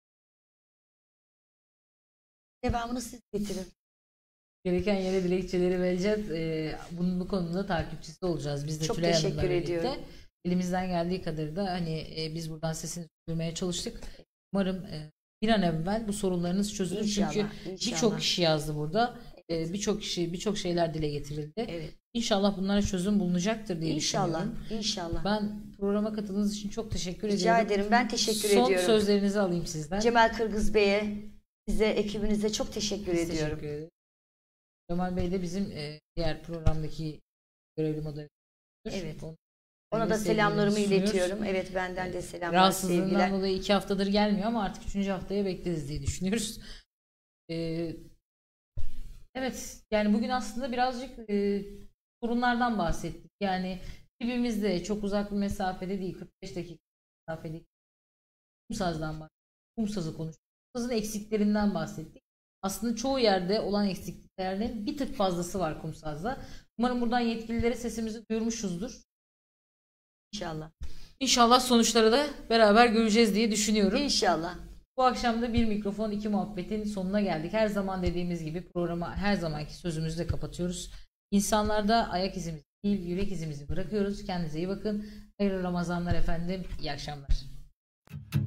Devamını siz getirin. Gereken yere dilekçeleri vereceğiz. Ee, bunun bu konuda takipçisi olacağız. Biz de Çok Tülay Hanım'la teşekkür birlikte. ediyorum. Elimizden geldiği kadar da hani e, biz buradan sesini duyurmaya çalıştık. Umarım e, bir an evvel bu sorunlarınız çözülür. İnşallah, Çünkü inşallah. birçok kişi yazdı burada. E, birçok kişi, birçok şeyler dile getirildi. Evet. İnşallah bunlara çözüm bulunacaktır diye İnşallah, düşünüyorum. inşallah. Ben programa katıldığınız için çok teşekkür Rica ediyorum. ederim. Ben teşekkür Son ediyorum. Son sözlerinizi alayım sizden. Cemal Kırgız Bey'e, size, ekibinize çok teşekkür Biz ediyorum. teşekkür ederiz. Cemal Bey de bizim e, diğer programdaki görevli moderatörümüzdür. Evet. Onu- Ona da sevgilerimizi selamlarımı sunuyoruz. iletiyorum. Evet, benden de selamlar, Rahatsızlığından sevgiler. dolayı iki haftadır gelmiyor ama artık üçüncü haftaya bekleriz diye düşünüyoruz. Ee, evet, yani bugün aslında birazcık e, sorunlardan bahsettik. Yani dibimizde çok uzak bir mesafede değil, kırk beş dakika mesafede. Kumsaz'dan bahsettik. Kumsaz'ı konuştuk. Kumsaz'ın eksiklerinden bahsettik. Aslında çoğu yerde olan eksikliklerden bir tık fazlası var Kumsaz'da. Umarım buradan yetkililere sesimizi duyurmuşuzdur. İnşallah. İnşallah sonuçları da beraber göreceğiz diye düşünüyorum. İnşallah. Bu akşam da bir mikrofon iki muhabbetin sonuna geldik. Her zaman dediğimiz gibi programı her zamanki sözümüzle kapatıyoruz. İnsanlarda ayak izimizi değil, yürek izimizi bırakıyoruz. Kendinize iyi bakın. Hayırlı Ramazanlar efendim. İyi akşamlar.